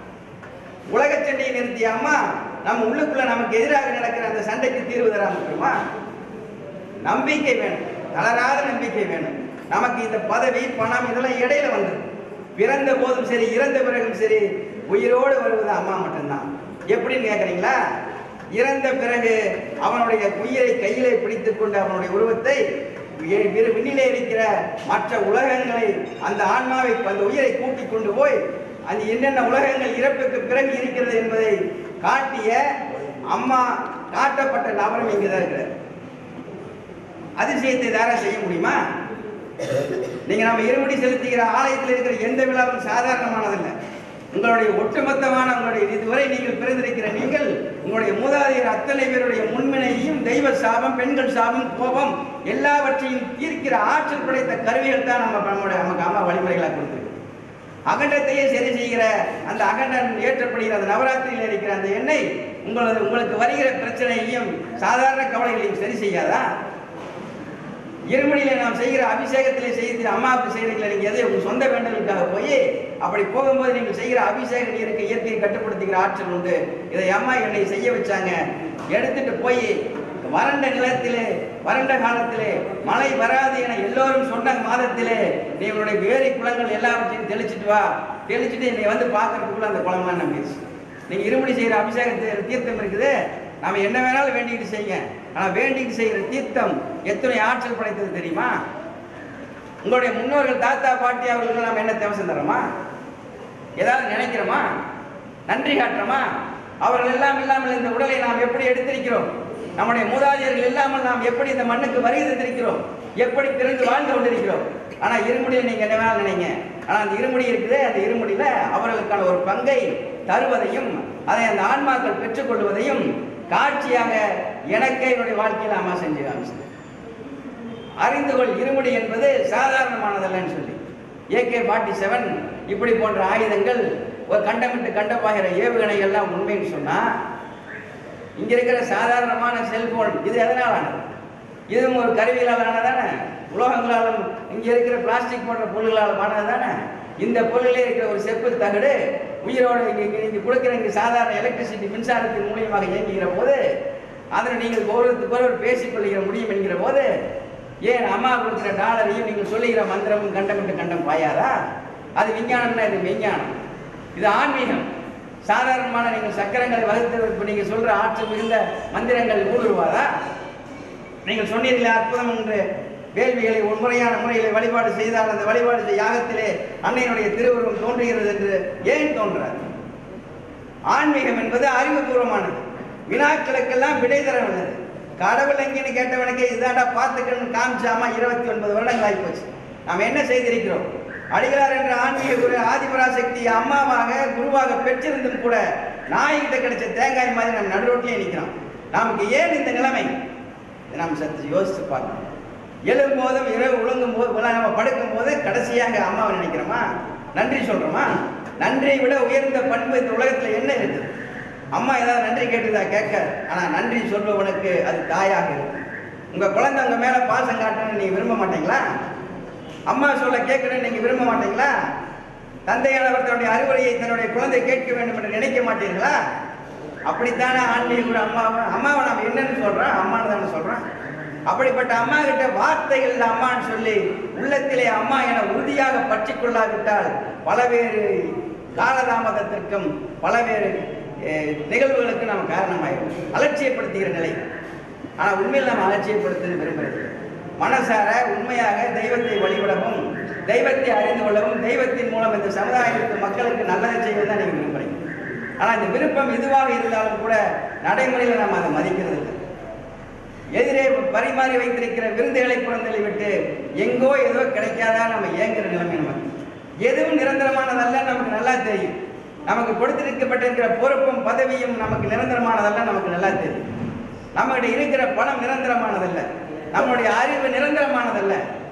உலக சண்டையை நிறுத்தியாமா நம்ம உள்ளுக்குள்ள நமக்கு எதிராக நடக்கிற அந்த சண்டைக்கு தீர்வு தராமட்டுமா? நம்பிக்கை வேணும், தளராத நம்பிக்கை வேணும். நமக்கு இந்த பதவி பணம் இதெல்லாம் இடையில வந்தது. பிறந்த போதும் சரி இறந்த பிறகும் சரி உயிரோடு வருவது அம்மா மட்டும்தான். எப்படின்னு கேட்குறீங்களா? இறந்த பிறகு அவனுடைய உயிரை கையிலே பிடித்துக் கொண்டு அவனுடைய உருவத்தை விண்ணிலே இருக்கிற மற்ற உலகங்களை அந்த ஆன்மாவை அந்த உயிரை கூட்டிக் கொண்டு போய் அந்த என்னென்ன உலகங்கள் இறப்புக்கு பிறகு இருக்கிறது என்பதை காட்டிய அம்மா காட்டப்பட்ட நபரும் இங்குதான் இருக்கிறார். அதிசயத்தை தாரா செய்ய முடியுமா? நீங்க நம்ம இருமுடி செலுத்துகிற ஆலயத்தில் இருக்கிற எந்த விழாவும் சாதாரணமானதில்லை. உங்களுடைய ஒட்டுமொத்தமான உங்களுடைய இதுவரை நீங்கள் பிறந்திருக்கிற நீங்கள் உங்களுடைய மூதாதையர் அத்தனை பேருடைய முன்வினையையும் தெய்வ சாபம், பெண்கள் சாபம், கோபம் எல்லாவற்றையும் தீர்க்கிற ஆற்றல் படைத்த கருவிகள் தான் நம்ம நம்முடைய நமக்கு அம்மா வழிமுறைகளாக கொடுத்துருக்கு. அகண்டத்தையே சரி செய்கிற அந்த அகண்டன் ஏற்றப்படுகிற அந்த நவராத்திரியில் இருக்கிற அந்த எண்ணெய் உங்களது உங்களுக்கு வருகிற பிரச்சனையையும் சாதாரண கவலைகளையும் சரி செய்யாதா? இருமணியில நாம் செய்கிற அபிஷேகத்திலே செய்து அம்மாவுக்கு செய்கிறீங்களா? நீங்க எதை உங்க சொந்த வேண்டலுக்காக போய் அப்படி போகும்போது நீங்கள் செய்கிற அபிஷேக நீருக்கு இயற்கையை கட்டுப்படுத்துகிற ஆற்றல் உண்டு. இதை அம்மா என்னை செய்ய வச்சாங்க. எடுத்துட்டு போய் வறண்ட நிலத்திலே வறண்ட காலத்திலே மழை வராது என எல்லோரும் சொன்ன மாதத்திலே நீ உன்னுடைய வேரி குளங்கள் எல்லாவற்றையும் தெளிச்சுட்டு வா. தெளிச்சுட்டு என்னை வந்து பார்க்கறதுக்குள்ள அந்த குளம்லாம் நம்பிடுச்சு. நீங்க இருமுடி செய்கிற அபிஷேகத்தை தீர்த்தம் இருக்குது, நாம என்ன வேணாலும் வேண்டிக்கிட்டு செய்யுங்க. ஆனால் வேண்டிக்கிட்டு செய்கிற தீர்த்தம் எத்தனை ஆற்றல் படைத்தது தெரியுமா? உங்களுடைய முன்னோர்கள் தாத்தா பாட்டி அவர்களுக்கு நாம் என்ன தேவசம் தரோமா? ஏதாவது நினைக்கிறோமா? நன்றி காட்டுறோமா? அவர்கள் எல்லாம் இல்லாமல் இந்த உடலை நாம் எப்படி எடுத்திருக்கிறோம்? நம்முடைய மூதாதையர்கள் இல்லாமல் நாம் எப்படி இந்த மண்ணுக்கு வருகை தந்திருக்கிறோம்? எப்படி பிறந்து வாழ்ந்து கொண்டிருக்கிறோம்? ஆனால் இருமுடியை நீங்க என்ன வேணாலும் நினைங்க. ஆனால் அந்த இருமுடி இருக்குது, அந்த இருமுடியில அவர்களுக்கான ஒரு பங்கை தருவதையும் அதை அந்த ஆன்மாக்கள் பெற்றுக்கொள்வதையும் காட்சியாக எனக்கே என்னுடைய வாழ்க்கையில் அம்மா செஞ்சு காமிச்சது. அறிந்து கொள், இருமுடி என்பது சாதாரணமானதல்லன்னு சொல்லி ஏகே ஃபார்ட்டி செவன் இப்படி போன்ற ஆயுதங்கள் ஒரு கண்டமிட்டு கண்டப்பாகிற ஏவுகணைகள்லாம் உண்மைன்னு சொன்னா இங்க இருக்கிற சாதாரணமான செல்போன் இது எதனால் ஆனது? இதுவும் ஒரு கருவிகளால் ஆனதானே? உலோகங்களாலும் இங்க இருக்கிற பிளாஸ்டிக் போன்ற பொருள்களால் ஆனதானே? இந்த பொருளிலே இருக்கிற ஒரு செப்பு தகடு உயிரோடு இங்கே இங்கே கொடுக்கிற இங்கே சாதாரண எலக்ட்ரிசிட்டி மின்சாரத்தின் மூலியமாக இயங்குகிற போது அதனை நீங்கள் ஒருவருக்கு ஒருவர் பேசிக்கொள்கிற முடியும் என்கிற போது ஏன் அம்மா கொடுக்கிற டாலரையும் நீங்கள் சொல்லுகிற மந்திரமும் கண்டமிட்டு கண்டம் பாயாதா? அது விஞ்ஞானம்னா இது விஞ்ஞானம், இது ஆன்மீகம். சாதாரணமான நீங்கள் சக்கரங்களை வகுத்து நீங்கள் சொல்ற ஆற்றல் மிகுந்த மந்திரங்கள் ஊடுருவாதா? நீங்கள் சொன்னீர்களே அற்புதம் என்று வேள்விகளை ஒரு முறையான முறையில் வழிபாடு செய்தால் அந்த வழிபாடு யாகத்திலே அன்னையினுடைய திருவுருவம் தோன்றுகிறது என்று ஏன் தோன்றாது? ஆன்மீகம் என்பது அறிவுபூர்வமானது, வினாக்களுக்கெல்லாம் விடை தர உள்ளது. கடவுள் எங்கேன்னு கேட்டவனுக்கு இதாண்டா பார்த்துக்கணும்னு காமிச்சாமா இருபத்தி ஒன்பது வருடங்கள் ஆகிப்போச்சு. நாம் என்ன செய்திருக்கிறோம்? அடிகளார் என்ற ஆன்மீக குரு ஆதிபராசக்தி அம்மாவாக குருவாக பெற்றிருந்தும் கூட நாய்கிட்ட கிடைச்ச தேங்காய் மாதிரி நம்ம நடுரோட்டிலே நிற்கிறோம். நமக்கு ஏன் இந்த நிலைமை? நாம் சத்து யோசிச்சு பார்க்கணும். எழும் போதும் இரவு உழுங்கும் போது நம்ம படுக்கும் போது கடைசியாக அம்மாவை நினைக்கிறோமா? நன்றி சொல்றோமா? நன்றியை விட உயர்ந்த பண்பு இந்த உலகத்துல என்ன இருக்குது? அம்மா ஏதாவது நன்றி கேட்டுதா? கேட்க. ஆனா நன்றி சொல்பவனுக்கு அது தாயாக இருக்கு. உங்க குழந்தை உங்க மேல பாசம் காட்டணும்னு நீங்க விரும்ப மாட்டீங்களா? அம்மா சொல்ல கேட்கணும்னு நீங்க விரும்ப மாட்டீங்களா? தந்தையானவர் தன்னுடைய அறிவுரையை தன்னுடைய குழந்தை கேட்க வேண்டும் என்று நினைக்க மாட்டீர்களா? அப்படித்தானே ஆன்மீக கூட அம்மாவை அம்மாவை நாம் என்னன்னு சொல்றோம்? அம்மான்னு தானே சொல்றோம். அப்படிப்பட்ட அம்மா கிட்ட வார்த்தைகள் அம்மான்னு சொல்லி உள்ளத்திலே அம்மா என உறுதியாக பற்றி கொள்ளாவிட்டால் பலவேறு காலதாமதத்திற்கும் பலவேறு நிகழ்வுகளுக்கு நாம் காரணமாயிடும். அலட்சியப்படுத்துகிற நிலை. ஆனால் உண்மையில் நாம் அலட்சியப்படுத்த விரும்புகிறது. மனசார உண்மையாக தெய்வத்தை வழிபடவும் தெய்வத்தை அறிந்து கொள்ளவும் தெய்வத்தின் மூலம் இந்த சமுதாயத்திற்கு மக்களுக்கு நல்லதை செய்வது தான் நீங்கள் விரும்புகிறீங்க. ஆனால் இந்த விருப்பம் எதுவாக இருந்தாலும் கூட நடைமுறையில் நாம் அதை மதிக்கிறது இல்லை. எதிரே பரிமாறி வைத்திருக்கிற விருந்துகளை புறந்தள்ளி விட்டு எங்கோ ஏதோ கிடைக்காதா நம்ம ஏங்குற நிலைமை. நமக்கு எதுவும் நிரந்தரமானதல்ல, நமக்கு நல்லா தெரியும். நமக்கு கொடுத்திருக்கப்பட்டிருக்கிற பொறுப்பும் பதவியும் நமக்கு நிரந்தரமானதல்ல, நமக்கு நல்லா தெரியும். நம்மகிட்ட இருக்கிற பணம் நிரந்தரமானதல்ல, நம்முடைய அறிவு நிரந்தரமானதல்ல.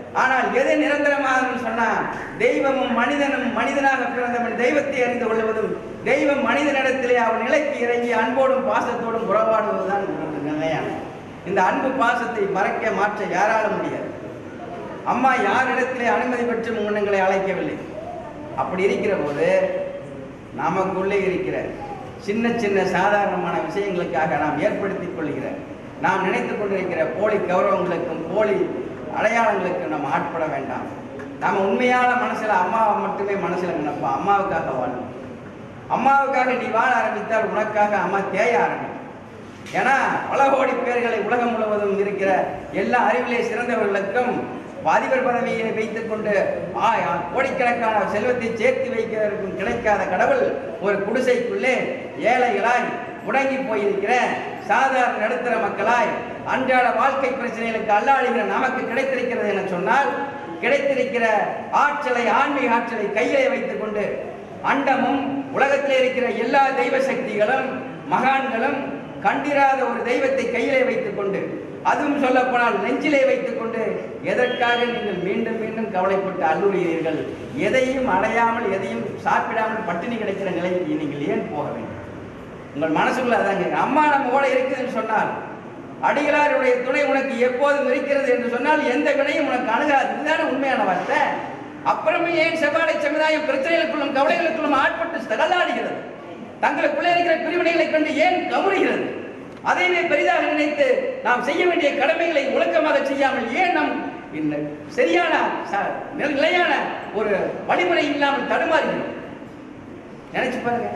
ஆனால் எது நிரந்தரமாக சொன்னா தெய்வமும் மனிதனும் மனிதனாக பிறந்தவன் தெய்வத்தை அறிந்து கொள்வதும் தெய்வம் மனிதனிடத்திலே அவன் நிலைக்கு இறங்கி அன்போடும் பாசத்தோடும் உறவாடுவதுதான் நிலையான. இந்த அன்பு பாசத்தை மறைக்க மாற்ற யாராலும் முடியாது. அம்மா யாரிடத்திலே அனுமதி பெற்று முன்னங்களை அழைக்கவில்லை. அப்படி இருக்கிற போது நமக்குள்ளே இருக்கிற சின்ன சின்ன சாதாரணமான விஷயங்களுக்காக நாம் ஏற்படுத்திக் கொள்கிற நாம் நினைத்துக் கொண்டிருக்கிற போலி கௌரவங்களுக்கும் போலி அடையாளங்களுக்கும் நம்ம ஆட்பட வேண்டாம். நம்ம உண்மையான மனசுல அம்மாவை மட்டுமே மனசுல நினைப்போம். அம்மாவுக்காக வாழும். அம்மாவுக்காக நீ வாழ ஆரம்பித்தால் உனக்காக அம்மா தேய ஆரம்பிக்கும். ஏன்னா பல கோடி பேர்களை உலகம் முழுவதும் இருக்கிற எல்லா அறிவிலே சிறந்தவர்களுக்கும் அதிபர் பதவியை வைத்துக் கொண்டு கோடிக்கணக்கான செல்வத்தை சேர்த்து வைக்கிறதற்கும் கிடைக்காத கடவுள் ஒரு குடிசைக்குள்ளே ஏழைகளாய் முடங்கி போயிருக்கிற சாதாரண நடுத்தர மக்களாய் அன்றாட வாழ்க்கை பிரச்சனைகளுக்கு அல்லாடுகிற நமக்கு கிடைத்திருக்கிறது என சொன்னால், கிடைத்திருக்கிற ஆற்றலை ஆன்மீக ஆற்றலை கையிலே வைத்துக் கொண்டு அண்டமும் உலகத்தில் இருக்கிற எல்லா தெய்வ சக்திகளும் மகான்களும் கண்டிராத ஒரு தெய்வத்தை கையிலே வைத்துக் கொண்டு, அதுவும் சொல்ல போனால் நெஞ்சிலே வைத்துக் கொண்டு எதற்காக நீங்கள் மீண்டும் மீண்டும் கவலைப்பட்டு அல்லுகிறீர்கள்? எதையும் அடையாமல் எதையும் சாப்பிடாமல் பட்டினி கிடைக்கிற நிலைக்கு நீங்கள் ஏன் போக வேண்டும்? உங்கள் மனசுக்குள்ள அதாங்க. அம்மா நம்ம கூட இருக்குதுன்னு சொன்னால், அடிகளாருடைய துணை உனக்கு எப்போதும் இருக்கிறது என்று சொன்னால் எந்த வினையும் உனக்கு அணுகாது. இதுதானே உண்மையான வார்த்தை. அப்புறமே ஏன் செவ்வாடை சமுதாயம் பிரச்சனைகளுக்குள்ளும் கவலைகளுக்குள்ளும் ஆட்பட்டு தகலாடுகிறது? தங்களுக்குள்ளே இருக்கிற பிரிவினைகளை கண்டு ஏன் கவருகிறது? அதைவே பெரிதாக நினைத்து நாம் செய்ய வேண்டிய கடமைகளை ஒழுக்கமாக செய்யாமல் ஏன் நம் சரியான நிலையான ஒரு வழிமுறை இல்லாமல் தடுமாறுகிறோம்? நினைச்சு பாருங்க.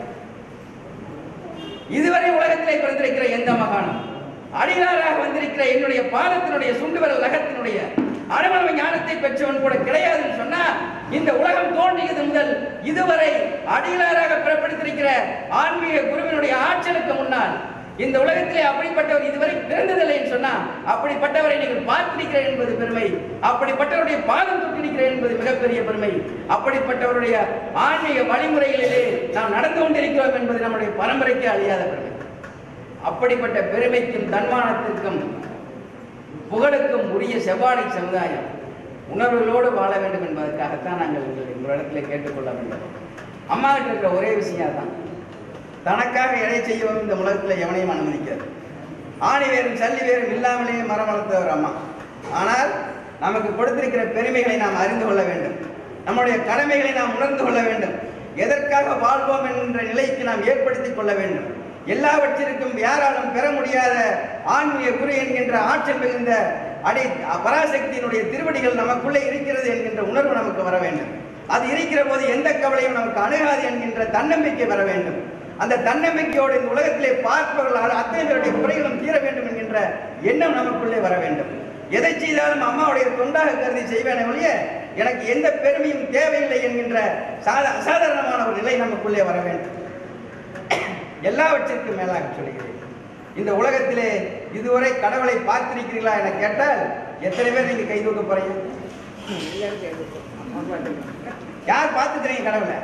இதுவரை உலகத்திலே பிறந்திருக்கிற எந்த மகானும் அடிகளாராக வந்திருக்கிற என்னுடைய பாதத்தினுடைய சுண்டுவரல் நகத்தினுடைய அனுபவ ஞானத்தை பெற்றவன் கூட கிடையாதுன்னு சொன்னா, இந்த உலகம் தோன்றியது முதல் இதுவரை அடிகளாராக பிறப்பித்திருக்கிற ஆன்மீக குருவினுடைய ஆற்றலுக்கு முன்னால் இந்த உலகத்திலே அப்படிப்பட்டவர் இதுவரை பிறந்ததில்லை என்று சொன்னா, அப்படிப்பட்டவரை நீங்கள் பார்த்திருக்கிறேன் என்பது பெருமை. அப்படிப்பட்டவருடைய பாதம் தொட்டிருக்கிறேன் என்பது மிகப்பெரிய பெருமை. அப்படிப்பட்டவருடைய ஆன்மீக வழிமுறைகளிலே நாம் நடந்து கொண்டிருக்கிறோம் என்பது நம்முடைய பரம்பரைக்கு அழியாத பெருமை. அப்படிப்பட்ட பெருமைக்கும் தன்மானத்திற்கும் புகழுக்கும் உரிய செவ்வாடை சமுதாயம் உணர்வுகளோடு வாழ வேண்டும் என்பதற்காகத்தான் நாங்கள் உங்கள் இடத்துல கேட்டுக்கொள்ள வேண்டும். அம்மா கிட்ட இருக்கிற ஒரே விஷயம் தான், தனக்காக எடை செய்யவும் இந்த உலகத்தில் எவனையும் அனுமதிக்காது. ஆணி வேறும் சல்லி வேறும் இல்லாமலேயே மரம் வளர்த்தவர் அம்மா. ஆனால் நமக்கு கொடுத்திருக்கிற பெருமைகளை நாம் அறிந்து கொள்ள வேண்டும். நம்முடைய கடமைகளை நாம் உணர்ந்து கொள்ள வேண்டும். எதற்காக வாழ்வோம் என்ற நிலைக்கு நாம் ஏற்படுத்திக் கொள்ள வேண்டும். எல்லாவற்றிற்கும் யாராலும் பெற முடியாத ஆன்மீக குரு என்கின்ற ஆற்றல் மிகுந்த அடி பராசக்தியினுடைய திருவடிகள் நமக்குள்ளே இருக்கிறது என்கின்ற உணர்வு நமக்கு வர வேண்டும். அது இருக்கிற போது எந்த கவலையும் நமக்கு அணுகாது என்கின்ற தன்னம்பிக்கை வர வேண்டும். அந்த தன்னம்பிக்கையோடு இந்த உலகத்திலே பார்ப்பவர்கள் அத்தனை பேருடைய குறைகளும் தீர வேண்டும் என்கின்ற எண்ணம் நமக்குள்ளே வர வேண்டும். எதை செய்தாலும் அம்மாவுடைய தொண்டாக கருதி செய்வேனே ஒழிய எனக்கு எந்த பெருமையும் தேவையில்லை என்கின்ற சாதா அசாதாரணமான ஒரு நிலை நமக்குள்ளே வர வேண்டும். எல்லாவற்றிற்கும் மேலாக சொல்கிறேன், இந்த உலகத்திலே இதுவரை கடவுளை பார்த்திருக்கிறீர்களா என கேட்டால் எத்தனை பேர் நீங்க கை தூக்க போறீங்க? யார் பார்த்துக்கிறீங்க கடவுளை?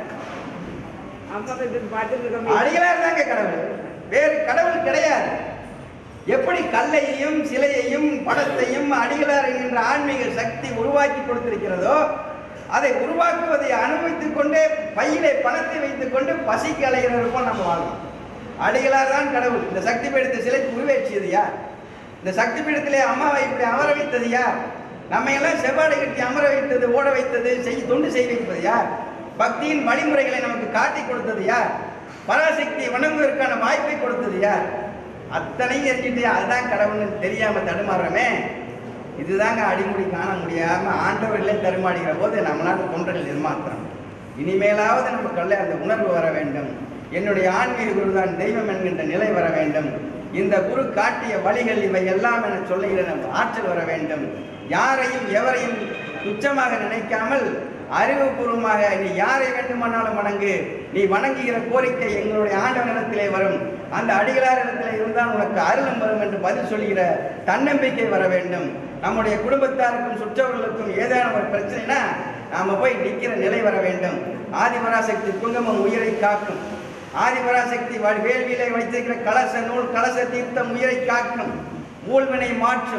அடிகளார் தாங்க கடவுள், வேறு கடவுள் கிடையாது. எப்படி கல்லையும் சிலையையும் படத்தையும் அடிகளார் என்கின்ற ஆன்மீக சக்தி உருவாக்கி கொடுத்திருக்கிறதோ, அதை உருவாக்குவதை அனுபவித்துக் கொண்டே பையிலே பணத்தை வைத்துக் கொண்டு பசிக்கு அலைகிறவருக்கும் நம்ம வாழணும். அடிகளார் தான் கடவுள். இந்த சக்தி பீடத்தை சிலைக்கு உருவேற்றியது யார்? இந்த சக்தி பீடத்திலே அம்மாவை இப்படி அமர வைத்தது யார்? நம்ம எல்லாம் செவ்வாடை கட்டி அமர வைத்தது, ஓட வைத்தது, செய் தொண்டு செய்ய வைப்பது யார்? பக்தியின் வழிமுறைகளை நமக்கு காட்டி கொடுத்தது யார்? பராசக்தியை வணங்குவதற்கான வாய்ப்பை கொடுத்தது யார்? அத்தனையும் எரிஞ்சிட்டு அதுதான் கடவுள்னு தெரியாம தடுமாறுறமே. இதுதாங்க அடிமுடி காண முடியாம ஆண்டவர்களே தடுமாடுகிற போது நம்மளால தொண்டர்கள் எதிர்மாத்திரம். இனிமேலாவது நம்ம கல்ல அந்த உணர்வு வர வேண்டும். என்னுடைய ஆன்மீக குரு தான் தெய்வம் என்கின்ற நிலை வர வேண்டும். இந்த குரு காட்டிய வழிகள் இவை எல்லாம் என சொல்லுகிற ஆற்றல் வர வேண்டும். யாரையும் எவரையும் துச்சமாக நினைக்காமல் அறிவுபூர்வமாக நீ யாரை வேண்டுமானாலும் வணங்கு, நீ வணங்குகிற கோரிக்கை எங்களுடைய ஆண்டவனிடத்திலே வரும், அந்த அடிகளார் இடத்திலே இருந்தால் உனக்கு அருளும் வரும் என்று பதில் சொல்கிற தன்னம்பிக்கை வர வேண்டும். நம்முடைய குடும்பத்தாருக்கும் சுற்றவர்களுக்கும் ஏதான ஒரு பிரச்சனைனா நாம போய் நிற்கிற நிலை வர வேண்டும். ஆதிபராசக்தி குங்குமம் உயிரை காக்கும். ஆதிபராசக்தி வேள்வியிலே வைத்திருக்கிற கலச நூல் கலச தீர்த்தம் உயிரை காக்கும், ஊழ்வினை மாற்றும்.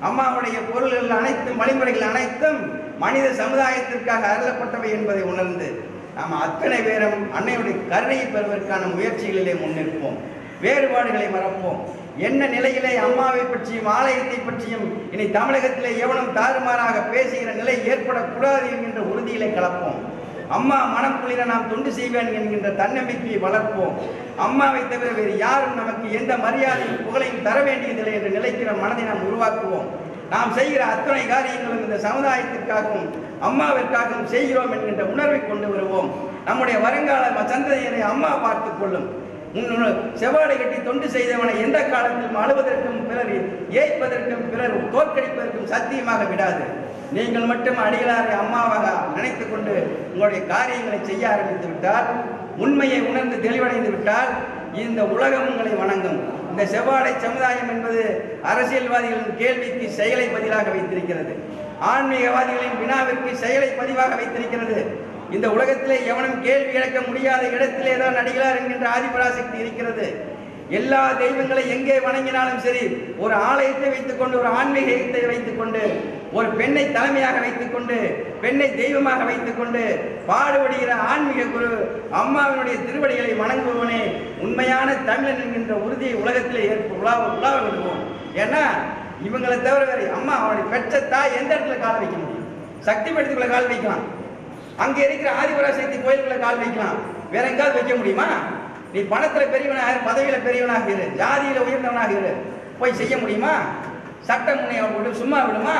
அம்மாவுடைய பொருள்கள் அனைத்தும் வழிமுறைகள் அனைத்தும் மனித சமுதாயத்திற்காக அருளப்பட்டவை என்பதை உணர்ந்து நாம் அத்தனை பேரும் அன்னையுடைய கருணையை பெறுவதற்கான முயற்சிகளிலே முன்னிற்போம். வேறுபாடுகளை மறப்போம். என்ன நிலையிலே அம்மாவை பற்றியும் ஆலயத்தை பற்றியும் இனி தமிழகத்திலே எவனும் தாறுமாறாக பேசுகிற நிலை ஏற்படக்கூடாது என்கின்ற உறுதியிலே கலப்போம். அம்மா மனம் குளிர நாம் தொண்டு செய்வேன் என்கின்ற தன்னம்பிக்கையை வளர்ப்போம். அம்மாவை தவிர வேறு யாரும் நமக்கு எந்த மரியாதையும் புகழையும் தர வேண்டியதில்லை என்ற நிலைக்கிற மனதை நாம் உருவாக்குவோம். நாம் செய்கிற அத்தனை காரியங்களும் இந்த சமுதாயத்திற்காகவும் அம்மாவிற்காகவும் செய்கிறோம் என்கின்ற உணர்வை கொண்டு வருவோம். நம்முடைய வருங்கால சந்ததியினரை அம்மா பார்த்துக் கொள்ளும். செவ்வாடை கட்டி தொண்டு செய்தவனை எந்த காலத்திலும் அழுவதற்கும் பிறர் ஏய்ப்பதற்கும் பிறர் தோற்கடிப்பதற்கும் சத்தியமாக விடாது. நீங்கள் மட்டும் அடிகளாரை அம்மாவாக நினைத்துக் கொண்டு உங்களுடைய காரியங்களை செய்ய ஆரம்பித்து விட்டால், உண்மையை உணர்ந்து தெளிவடைந்து விட்டால் இந்த உலகம் உங்களை வணங்கும். இந்த செவ்வாடை சமுதாயம் என்பது அரசியல்வாதிகளின் கேள்விக்கு செயலை பதிலாக வைத்திருக்கிறது. ஆன்மீகவாதிகளின் வினாவிற்கு செயலை பதிவாக வைத்திருக்கிறது. இந்த உலகத்திலே எவனும் கேள்வி கேட்க முடியாத இடத்திலே தான் அடிகளார் என்கின்ற ஆதிபராசக்தி இருக்கிறது. எல்லா தெய்வங்களை எங்கே வணங்கினாலும் சரி, ஒரு ஆலயத்தை வைத்துக் கொண்டு, ஒரு ஆன்மீகத்தை வைத்துக் கொண்டு, ஒரு பெண்ணை தலைமையாக வைத்துக் கொண்டு, பெண்ணை தெய்வமாக வைத்துக் கொண்டு பாடுபடுகிற ஆன்மீக குரு அம்மாவினுடைய திருவடிகளை வணங்குபவனே உண்மையான தமிழன் என்கின்ற உறுதியை உலகத்திலே ஏற்ப உலாவ உலாவ விடுவோம். ஏன்னா இவங்களை தவிர வேறு அம்மா அவனுடைய பெற்ற தாய் எந்த இடத்துல கால் வைக்க முடியும்? சக்தி பீடத்துக்குள்ள கால் வைக்கலாம், அங்கே இருக்கிற ஆதிபராசக்தி கோயிலுக்குள்ள கால் வைக்கலாம், வேற எங்காவது வைக்க முடியுமா? நீ பணத்துல பெரியவனாக, பதவியில பெரியவனாக இரு, ஜாதியில உயர்ந்தவனாக இரு, போய் செய்ய முடியுமா? சட்டம் உன்னை சும்மா விடுமா?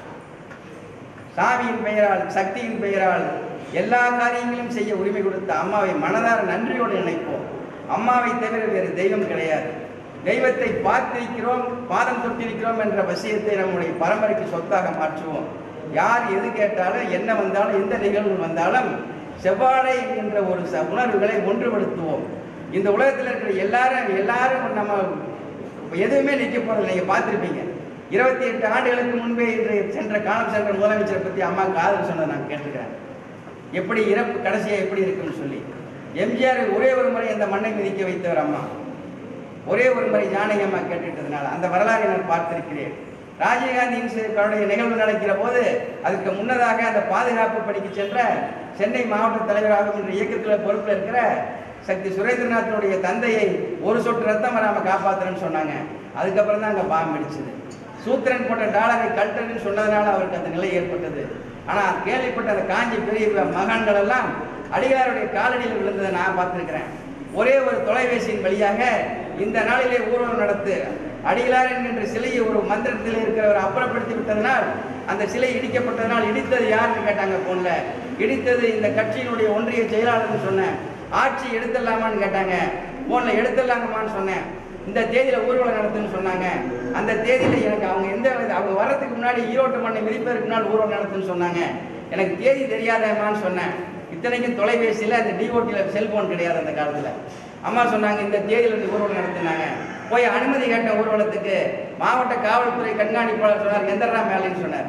சாமியின் பெயரால், சக்தியின் பெயரால் எல்லா காரியங்களும் செய்ய உரிமை கொடுத்த அம்மாவை மனதார நன்றியோடு நினைப்போம். அம்மாவை தவிர வேறு தெய்வம் கிடையாது. தெய்வத்தை பார்த்திருக்கிறோம், பாதம் தொட்டிருக்கிறோம் என்ற விஷயத்தை நம்முடைய பரம்பரைக்கு சொத்தாக மாற்றுவோம். யார் எது கேட்டாலும், என்ன வந்தாலும், எந்த நிகழ்வு வந்தாலும் செவ்வாடை என்கின்ற ஒரு உணர்வுகளை ஒன்றுபடுத்துவோம். இந்த உலகத்தில் இருக்கிற எல்லாரும் எல்லாரும் நம்ம எதுவுமே நிற்க போறது. நீங்க பார்த்துருப்பீங்க, இருபத்தி எட்டு ஆண்டுகளுக்கு முன்பே இன்று சென்ற காலம் சென்ற முதலமைச்சரை பற்றி அம்மா காதல் சொன்னதை நான் கேட்டுக்கிறேன். எப்படி இறப்பு கடைசியா எப்படி இருக்குன்னு சொல்லி எம்ஜிஆர் ஒரே ஒரு முறை அந்த மண்ணை மிதிக்க வைத்தவர் அம்மா. ஒரே ஒரு முறை ஜானகி அம்மா கேட்டுட்டதுனால அந்த வரலாறை நான் பார்த்திருக்கிறேன். ராஜீவ்காந்தியின் நிகழ்வு நடக்கிற போது அதுக்கு முன்னதாக அந்த பாதுகாப்பு பணிக்கு சென்ற சென்னை மாவட்ட தலைவராகவும் என்ற இயக்கத்தில் பொறுப்பில் இருக்கிற சக்தி சுரேந்திரநாத்தினுடைய தந்தையை ஒரு சொட்டு ரத்தம் வராமல் காப்பாற்றுறேன்னு சொன்னாங்க. அதுக்கப்புறம் தான் அங்கே பாம்பு அடிச்சது. சூத்திரன் போட்ட டாலரை கல்ட்டுன்னு சொன்னதுனால அவருக்கு அந்த நிலை ஏற்பட்டது. ஆனால் கேள்விப்பட்ட அந்த காஞ்சி பெரிய மகான்கள் எல்லாம் அடிகளாருடைய காலடியில் விழுந்ததை நான் பார்த்துருக்கிறேன். ஒரே ஒரு தொலைபேசியின் வழியாக இந்த நாளிலே ஊர்வலம் நடத்து, அடிகளார் என்கின்ற சிலையை ஒரு மந்திரத்தில் இருக்கிறவர் அப்புறப்படுத்தி விட்டதனால் அந்த சிலை இடிக்கப்பட்டதனால் இடித்தது யாருன்னு கேட்டாங்க. போன்ல இடித்தது இந்த கட்சியினுடைய ஒன்றிய செயலாளர்னு சொன்னேன். ஆட்சி எடுத்துடலாமான்னு கேட்டாங்க. போன்ல எடுத்துடலாங்கம்மான்னு சொன்னேன். இந்த தேதியில ஊர்வலம் நடத்துன்னு சொன்னாங்க. அந்த தேதியில எனக்கு அவங்க எந்த அவங்க வர்றதுக்கு முன்னாடி ஈரோட்டு மண்ணை மிதிப்பதற்கு முன்னால் ஊர்வலம் நடத்துன்னு சொன்னாங்க. எனக்கு தேதி தெரியாதம்மான்னு சொன்னேன். இத்தனைக்கும் தொலைபேசியில் அந்த டிஓடியில் செல்போன் கிடையாது அந்த காலத்தில். அம்மா சொன்னாங்க இந்த தேதியில் இருந்து ஊர்வலம் நடத்தினாங்க. போய் அனுமதி கேட்ட ஊர்வலத்துக்கு மாவட்ட காவல்துறை கண்காணிப்பாளர் சொன்னார், எந்தரா மேலேன்னு சொன்னார்.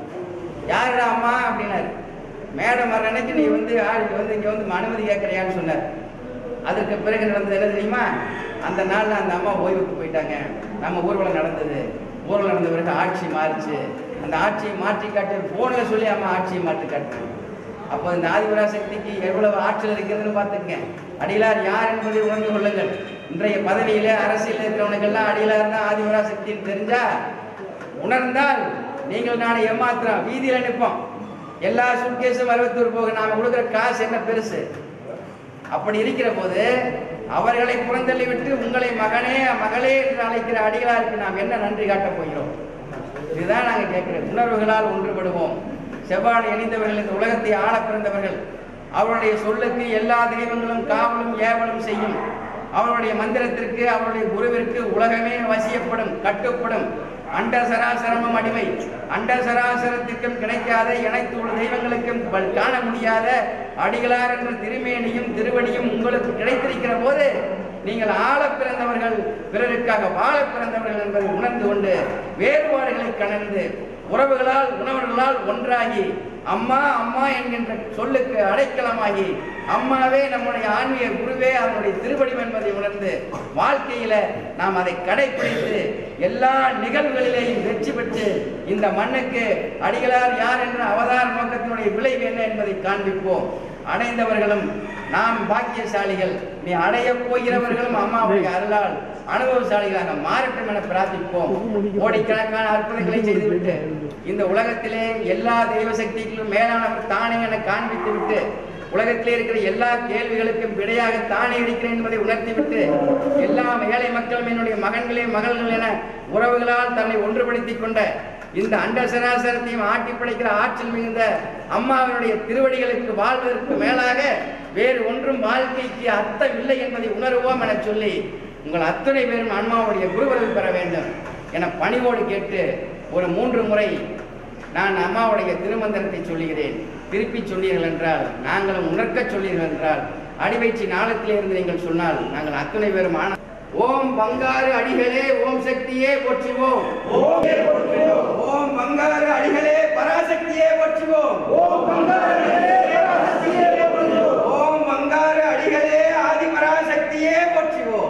யாருடா அம்மா அப்படின்னாரு. மேடம் வர அன்னைக்கு நீ வந்து வந்து இங்கே வந்து அனுமதி கேட்குறியான்னு சொன்னார். அதற்கு பிறகு நடந்தது என்ன தெரியுமா? அந்த நாளில் அந்த அம்மா ஓய்வுக்கு போயிட்டாங்க. நம்ம ஊர்வலம் நடந்தது. ஊர்வலம் நடந்த பிறகு ஆட்சி மாறிச்சு. அந்த ஆட்சியை மாற்றி காட்டு ஃபோனில் சொல்லி அம்மா ஆட்சியை மாற்றி காட்டு. அப்போ இந்த ஆதிபராசக்திக்கு எவ்வளவு ஆற்றல் இருக்கிறதுன்னு பார்த்துக்கங்க. அடிகளார் யார் என்பதை உணர்ந்து கொள்ளுங்கள். இன்றைய பதவியிலே அரசியல் இருக்கிறவனுக்கெல்லாம் அடிகளார் தான் ஆதிபராசக்தின்னு தெரிஞ்சா உணர்ந்தால் நீங்கள் நாளை ஏமாத்திரம் வீதியில் நிற்போம். எல்லா சூட்கேஸும் அறுபத்தூர் போக நாம கொடுக்குற காசு என்ன பெருசு? அப்படி இருக்கிற போது அவர்களை புறந்தள்ளி விட்டு உங்களை மகனே மகளே என்று அழைக்கிற அடிகளாருக்கு நாம் என்ன நன்றி காட்டப் போகிறோம்? இதுதான் நாங்கள் கேட்கிறோம். உணர்வுகளால் ஒன்றுபடுவோம். செவ்வாடை அணிந்தவர்கள் இந்த உலகத்தை ஆள பிறந்தவர்கள். அவருடைய சொல்லுக்கு எல்லா தெய்வங்களும் காவலும் ஏவலும் செய்யும். அவருடைய மந்திரத்திற்கு அவருடைய குருவிற்கு உலகமே வசியப்படும், கட்டுப்படும். அண்ட சராசரமும் அடிமை. அண்ட சராசரத்திற்கும் கிடைக்காத இணைத்துள்ள தெய்வங்களுக்கும் காண முடியாத அடிகளார் என்ற திருமேனியும் திருவடியும் உங்களுக்கு கிடைத்திருக்கிற போது நீங்கள் ஆள பிறந்தவர்கள், பிறருக்காக வாழ பிறந்தவர்கள் என்பதை உணர்ந்து கொண்டு வேறுபாடுகளை கணர்ந்து உறவுகளால் உணவர்களால் ஒன்றாகி அம்மா அம்மா என்கின்ற சொல்லுக்கு அடைக்கலமாகி அம்மாவே நம்முடைய ஆன்மீக குருவே அவனுடைய திருவடிவம் என்பதை உணர்ந்து வாழ்க்கையில நாம் அதை கடைபிடித்து எல்லா நிகழ்வுகளிலேயும் வெற்றி பெற்று இந்த மண்ணுக்கு அடிகளார் யார் என்ற அவதார நோக்கத்தினுடைய விளைவு என்ன என்பதை காண்பிப்போம். அடைந்தவர்களும் நாம் பாக்கியசாலிகள், நீ அடைய போகிறவர்களும் அம்மாவுடைய அருளால் அனுபவசாலிகளாக மாறட்டும் என பிரார்த்திப்போம். கோடிக்கணக்கான அற்புதங்களை செய்துவிட்டு இந்த உலகத்திலே எல்லா தெய்வ சக்திகளும் மேலானவர் தானே என காண்பித்து விட்டு உலகத்திலே இருக்கிற எல்லா கேள்விகளுக்கும் விடையாக தானே இருக்கிறேன் என்பதை உணர்த்திவிட்டு எல்லா ஏழை மக்களும் என்னுடைய மகன்களே மகள்கள் என உறவுகளால் தன்னை ஒன்றுபடுத்திக் கொண்ட இந்த அண்ட சராசரத்தையும் ஆட்டி படைக்கிற ஆற்றல் மிகுந்த அம்மாவினுடைய திருவடிகளுக்கு வாழ்வதற்கு மேலாக வேறு ஒன்றும் வாழ்க்கைக்கு அர்த்தம் இல்லை என்பதை உணர்வோம் என சொல்லி உங்கள் அத்தனை பேரும் அம்மாவுடைய குருவருள் பெற வேண்டும் என பணிவோடு கேட்டு ஒரு மூன்று முறை நான் அம்மாவுடைய திருமந்திரத்தை சொல்லுகிறேன். திருப்பி சொன்னீர்கள் என்றால், நாங்களும் உணர்க்க சொன்னீர்கள் என்றால், அடிவயிற்சி நாளத்திலே இருந்து நீங்கள் சொன்னால் நாங்கள் அத்தனை பேரும் ஆன ஓம் பங்காரு அடிகளே ஓம் சக்தியே போற்றுவோம். ஓம் பங்காரு அடிகளே பராசக்தியே போற்றுவோம். ஓம் பங்காரு அடிகளே ஆதி பராசக்தியே போற்றுவோம்.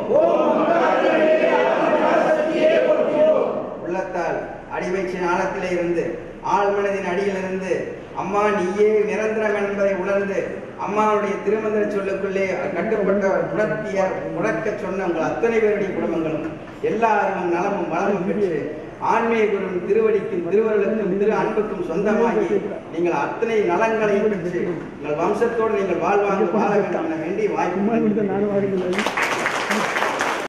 உள்ளத்தால் அடிவயிற்சி நாளத்திலே இருந்து ஆழ்மனதின் அடியிலிருந்து அம்மா நீயே நிரந்தரம் என்பதை உணர்ந்து அம்மாவுடைய திருமந்திர சொல்லுக்குள்ளே கட்டுப்பட்ட உணர்த்திய உணர்க்க சொன்ன உங்கள் அத்தனை பேருடைய குடும்பங்களும் எல்லாரும் நலமும் வளமும் பெற்று ஆன்மீக குருவின் திருவடிக்கும் திருவருளுக்கும் திரு அன்புக்கும் சொந்தமாகி நீங்கள் அத்தனை நலங்களையும் பெற்று உங்கள் வம்சத்தோடு நீங்கள் வாழ்வாங்க வாழ வேண்டும் என வேண்டி வாய்ப்பு